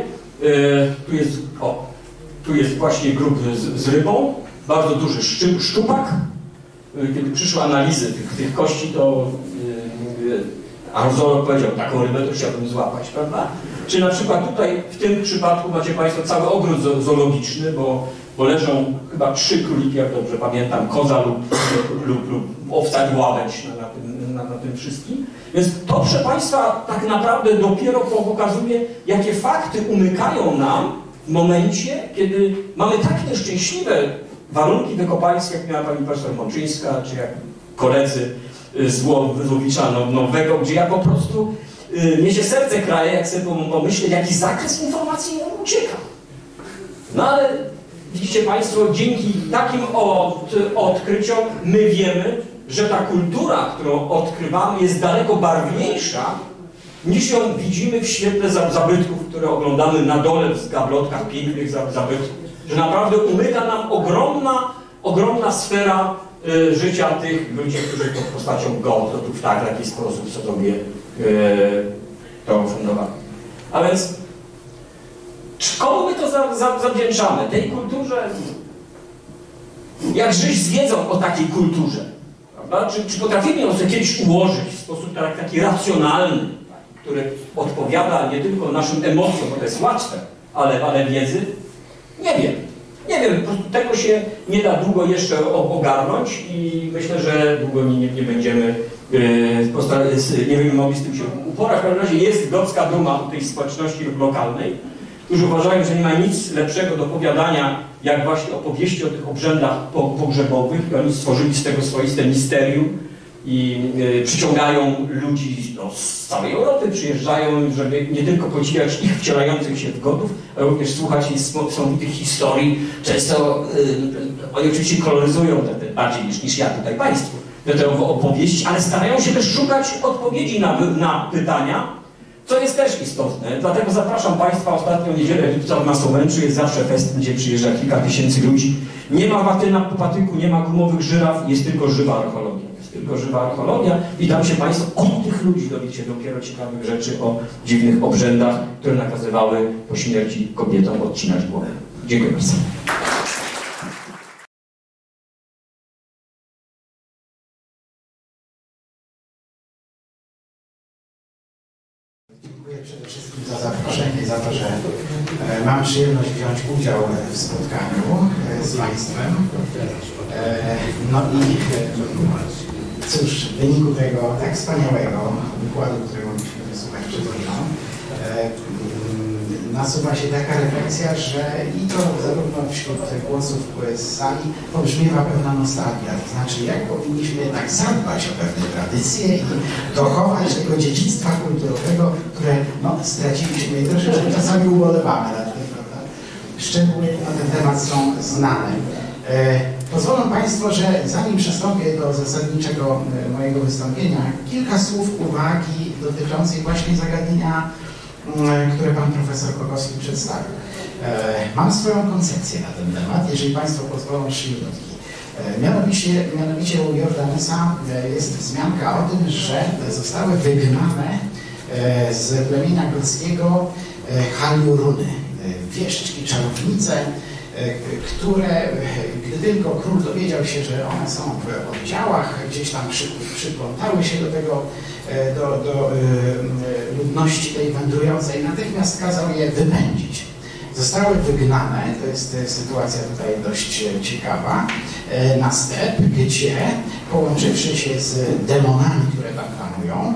Tu jest właśnie grób z rybą, bardzo duży szczupak. Kiedy przyszły analizy tych kości, to archeolog powiedział, taką rybę to chciałbym złapać, prawda? Czy na przykład tutaj, w tym przypadku macie Państwo cały ogród zoologiczny, bo leżą chyba 3 króliki, jak dobrze pamiętam, koza lub owca i łabędź na tym wszystkim. Więc to, proszę Państwa, tak naprawdę dopiero pokazuje, jakie fakty umykają nam w momencie, kiedy mamy tak nieszczęśliwe warunki wykopańskie, jak miała pani profesor Mączyńska, czy jak koledzy z Łowicza Nowego, gdzie ja po prostu mnie się serce kraje, jak sobie pomyślę, jaki zakres informacji nam ucieka. No ale widzicie Państwo, dzięki takim odkryciom my wiemy, że ta kultura, którą odkrywamy, jest daleko barwniejsza, niż ją widzimy w świetle zabytków, które oglądamy na dole w gablotkach pięknych zabytków. Że naprawdę umyka nam ogromna sfera życia tych ludzi, którzy pod postacią Gotów w taki sposób sobie to fundowali. A więc komu my to zawdzięczamy? Tej kulturze? Jak żyć z wiedzą o takiej kulturze? Prawda? Czy potrafimy ją sobie kiedyś ułożyć w sposób taki racjonalny, który odpowiada nie tylko naszym emocjom, bo to jest łatwe, ale wiedzy? Nie wiem. Nie wiem, po prostu tego się nie da długo jeszcze ogarnąć i myślę, że długo nie będziemy mogli z tym się uporać. W każdym razie jest gorzka duma tej społeczności lokalnej, którzy uważają, że nie ma nic lepszego do opowiadania, jak właśnie opowieści o tych obrzędach pogrzebowych. I oni stworzyli z tego swoiste misterium i przyciągają ludzi z całej Europy, przyjeżdżają, żeby nie tylko podziwiać ich wcielających się w Gotów, ale również słuchać niesamowitych historii. Często oni oczywiście koloryzują te bardziej niż ja tutaj Państwu te opowieści, ale starają się też szukać odpowiedzi na pytania, co jest też istotne. Dlatego zapraszam Państwa ostatnią niedzielę lipca w Masołęczy. Jest zawsze fest, gdzie przyjeżdża kilka tysięcy ludzi. Nie ma waty na patyku, nie ma gumowych żyraf, jest tylko żywa archeologia. Tylko żywa archeologia i tam się Państwo od tych ludzi dowiecie dopiero ciekawych rzeczy o dziwnych obrzędach, które nakazywały po śmierci kobietom odcinać głowę. Dziękuję bardzo. Dziękuję przede wszystkim za zaproszenie, za to, że mam przyjemność wziąć udział w spotkaniu z Państwem. No i cóż, w wyniku tego tak wspaniałego wykładu, którego mogliśmy wysłuchać przed chwilą, nasuwa się taka refleksja, że i to zarówno wśród głosów z sali pobrzmiewa pewna nostalgia. To znaczy, jak powinniśmy jednak zadbać o pewne tradycje i dochować tego dziedzictwa kulturowego, które straciliśmy i troszeczkę czasami ubolewamy nad tym, prawda? Szczegóły na ten temat są znane. Pozwolą Państwo, że zanim przystąpię do zasadniczego mojego wystąpienia, kilka słów uwagi dotyczących właśnie zagadnienia, które Pan Profesor Kogowski przedstawił. Mam swoją koncepcję na ten temat, jeżeli Państwo pozwolą 3 minutki. Mianowicie u Jordanesa jest wzmianka o tym, że zostały wygnane z plemienia greckiego Haliuruny, wieszczki, czarownice, które, gdy tylko król dowiedział się, że one są w oddziałach, gdzieś tam przyplątały się do tego, do ludności tej wędrującej, natychmiast kazał je wypędzić. Zostały wygnane, to jest sytuacja tutaj dość ciekawa, na step, gdzie połączywszy się z demonami, które tam panują,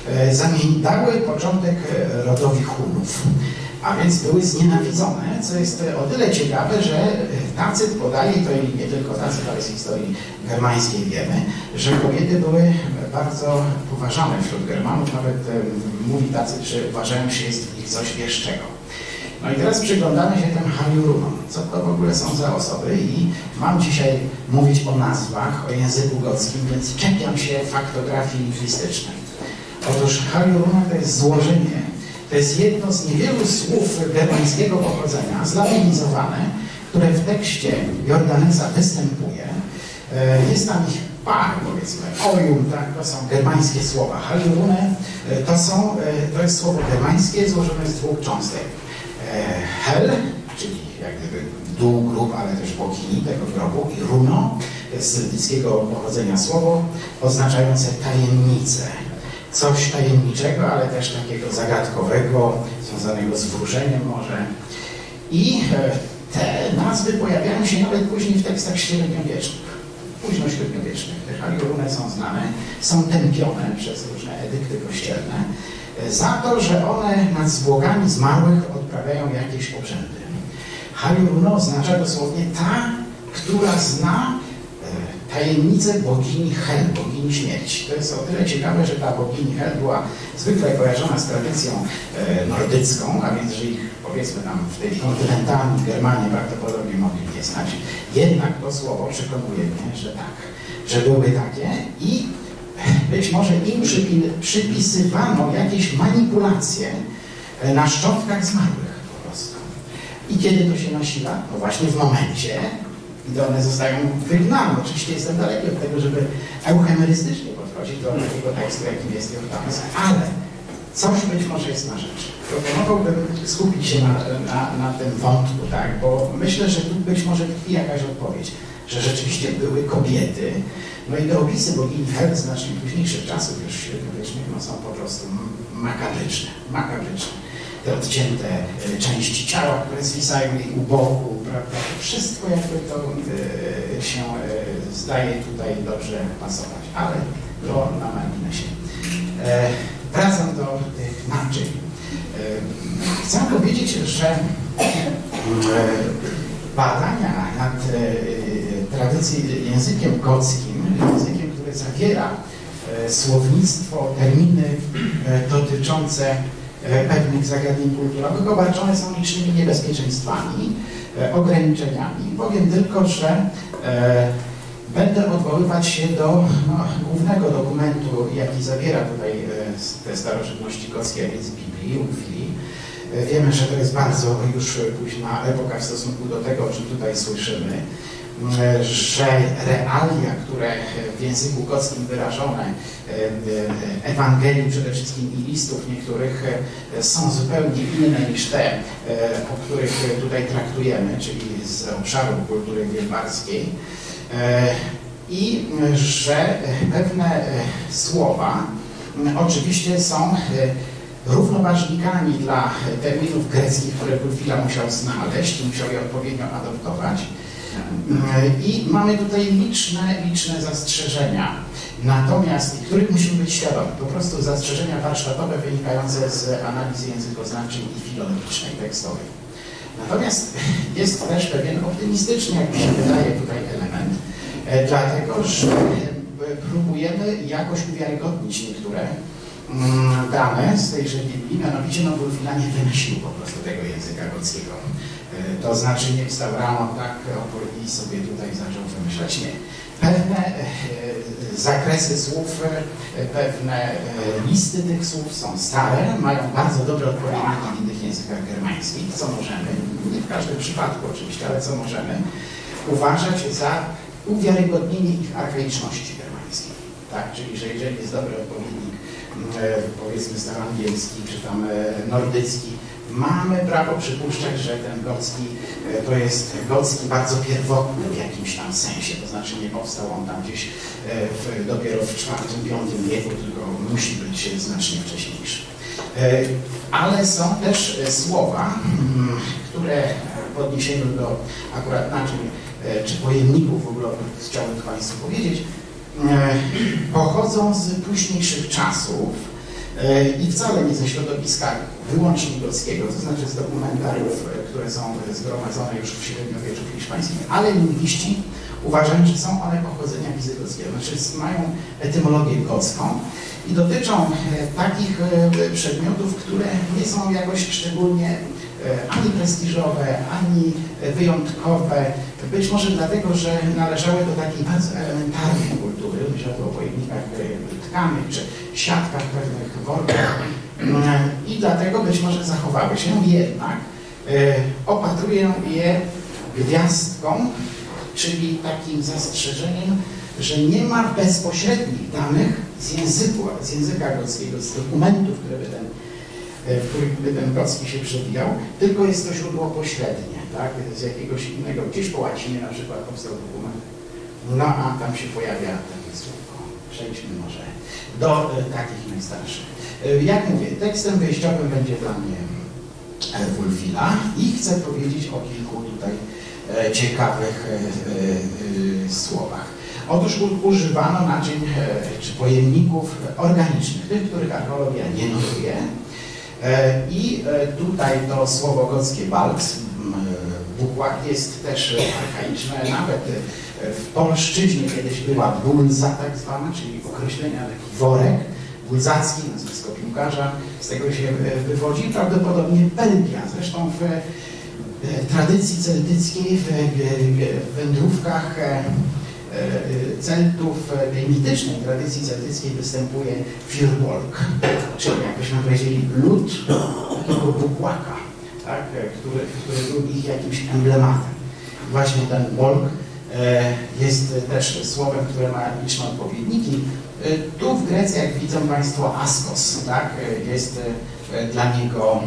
dały początek rodowi Hunów. A więc były znienawidzone, co jest o tyle ciekawe, że Tacyt podaje, to i nie tylko Tacyt, ale z historii germańskiej wiemy, że kobiety były bardzo poważane wśród Germanów, nawet mówi Tacyt, że uważają się jest w nich coś wieszczego. No i teraz przyglądamy się tym Haliurunom, co to w ogóle są za osoby i mam dzisiaj mówić o nazwach, o języku gockim, więc czepiam się faktografii lingwistycznej. Otóż Haliuruna to jest złożenie. To jest jedno z niewielu słów germańskiego pochodzenia, zlatynizowane, które w tekście Jordanesa występuje. Jest tam ich parę, powiedzmy. Ojum, tak, to są germańskie słowa. Haliurune to jest słowo germańskie złożone z 2 cząstek. Hel, czyli jak gdyby dół, grób, ale też bogini tego grobu, i runo, to jest celtyckiego pochodzenia słowo, oznaczające tajemnicę. Coś tajemniczego, ale też takiego zagadkowego, związanego z wróżeniem może. I te nazwy pojawiają się nawet później w tekstach średniowiecznych, późnośredniowiecznych. Te Haliuruny są znane, są tępione przez różne edykty kościelne za to, że one nad zwłokami zmarłych odprawiają jakieś obrzędy. Haliuruna oznacza dosłownie ta, która zna tajemnicę bogini Hel, bogini śmierci. To jest o tyle ciekawe, że ta bogini Hel była zwykle kojarzona z tradycją nordycką, a więc, że ich, powiedzmy tam w tej kontynentalnej Germanii prawdopodobnie mogli nie znać. Jednak to słowo przekonuje mnie, że tak, że były takie i być może im przypisywano jakieś manipulacje na szczątkach zmarłych po prostu. I kiedy to się nasila? No właśnie w momencie, gdy one zostają wygnane. Oczywiście jestem daleki od tego, żeby euhemerystycznie podchodzić do takiego tekstu, jakim jest Jordanes, ale coś być może jest na rzecz. Proponowałbym skupić się na tym wątku, tak, bo myślę, że tu być może tkwi jakaś odpowiedź, że rzeczywiście były kobiety. No i te opisy bogini Hel znacznie późniejszych czasów, już średniowiecznych, są po prostu makabryczne. Te odcięte części ciała, które zwisają jej u boku, prawda? Wszystko jakby to się zdaje tutaj dobrze pasować, ale to na marginesie. Wracam do tych naczyń. Chcę powiedzieć, że badania nad językiem gockim, językiem, który zawiera słownictwo, terminy dotyczące pewnych zagadnień kulturowych, obarczone są licznymi niebezpieczeństwami, ograniczeniami. Powiem tylko, że będę odwoływać się do głównego dokumentu, jaki zawiera tutaj te starożytności gockie, a więc Biblii, Unfili. Wiemy, że to jest bardzo już późna epoka w stosunku do tego, o czym tutaj słyszymy, że realia, które w języku gockim wyrażone, Ewangelii przede wszystkim i listów niektórych, są zupełnie inne niż te, o których tutaj traktujemy, czyli z obszaru kultury wielbarskiej, i że pewne słowa oczywiście są równoważnikami dla terminów greckich, które Wulfila musiał znaleźć i musiał je odpowiednio adoptować. I mamy tutaj liczne zastrzeżenia, natomiast których musimy być świadomi. Po prostu zastrzeżenia warsztatowe wynikające z analizy językoznawczej i filologicznej, tekstowej. Natomiast jest też pewien optymistyczny, jak mi się wydaje, tutaj element, dlatego że próbujemy jakoś uwiarygodnić niektóre dane z tejże Biblii, mianowicie Wulfila nie wymyślił po prostu tego języka gockiego. To znaczy nie wstał rano tak i sobie tutaj zaczął wymyślać. Nie. Pewne zakresy słów, pewne listy tych słów są stare, mają bardzo dobre odpowiedniki w innych językach germańskich, co możemy, nie w każdym przypadku oczywiście, ale co możemy uważać za uwiarygodnienie ich archaiczności germańskiej. Tak? Czyli, że jeżeli jest dobry odpowiednik, powiedzmy staroangielski czy tam nordycki, mamy prawo przypuszczać, że ten gocki to jest gocki bardzo pierwotny w jakimś tam sensie, to znaczy nie powstał on tam gdzieś dopiero w IV-V wieku, tylko musi być znacznie wcześniejszy. Ale są też słowa, które w odniesieniu do akurat naczyń czy pojemników w ogóle chciałbym Państwu powiedzieć, pochodzą z późniejszych czasów i wcale nie ze środowiska wyłącznie gockiego, to znaczy z dokumentariów, które są zgromadzone już w średniowieczu hiszpańskim, ale lingwiści uważają, że są one pochodzenia wizygockiego, znaczy mają etymologię gocką i dotyczą takich przedmiotów, które nie są jakoś szczególnie ani prestiżowe, ani wyjątkowe, być może dlatego, że należały do takiej bardzo elementarnej kultury, myślę o pojemnikach tkanych czy siatkach pewnych workach i dlatego być może zachowały się, jednak opatruję je gwiazdką, czyli takim zastrzeżeniem, że nie ma bezpośrednich danych z języka gockiego, z dokumentów, w których by ten gocki się przewijał, tylko jest to źródło pośrednie, tak? Z jakiegoś innego, gdzieś po łacinie na przykład powstał dokument, no a tam się pojawia takie słówko. Przejdźmy może do takich najstarszych. Jak mówię, tekstem wyjściowym będzie dla mnie Wulfila i chcę powiedzieć o kilku tutaj ciekawych słowach. Otóż używano naczyń czy pojemników organicznych, tych, których archeologia nie notuje. I tutaj to słowo gockie balc, bukłak, jest też archaiczne, nawet w polszczyźnie kiedyś była bulza tak zwana, czyli określenia taki worek bulzacki, nazwisko piłkarza, z tego się wywodzi, prawdopodobnie Belgia, zresztą w tradycji celtyckiej, w wędrówkach Celtów, tej mitycznej tradycji celtyckiej występuje firbolg, czyli jakbyśmy powiedzieli lud takiego bukłaka, tak, który był ich jakimś emblematem. Właśnie ten bolg jest też słowem, które ma liczne odpowiedniki. Tu w Grecji, jak widzą Państwo, askos, tak, jest dla niego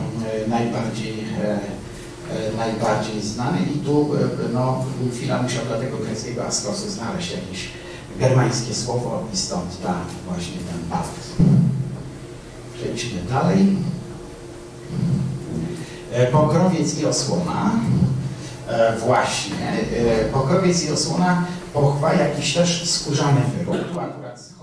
najbardziej znany i tu Wulfila musiał dla tego greckiego askosu znaleźć jakieś germańskie słowo i stąd właśnie ten balc. Przejdźmy dalej. Pokrowiec i osłona. Właśnie, pokrowiec i osłona, pochwa, jakiś też skórzany wyrób. Tu akurat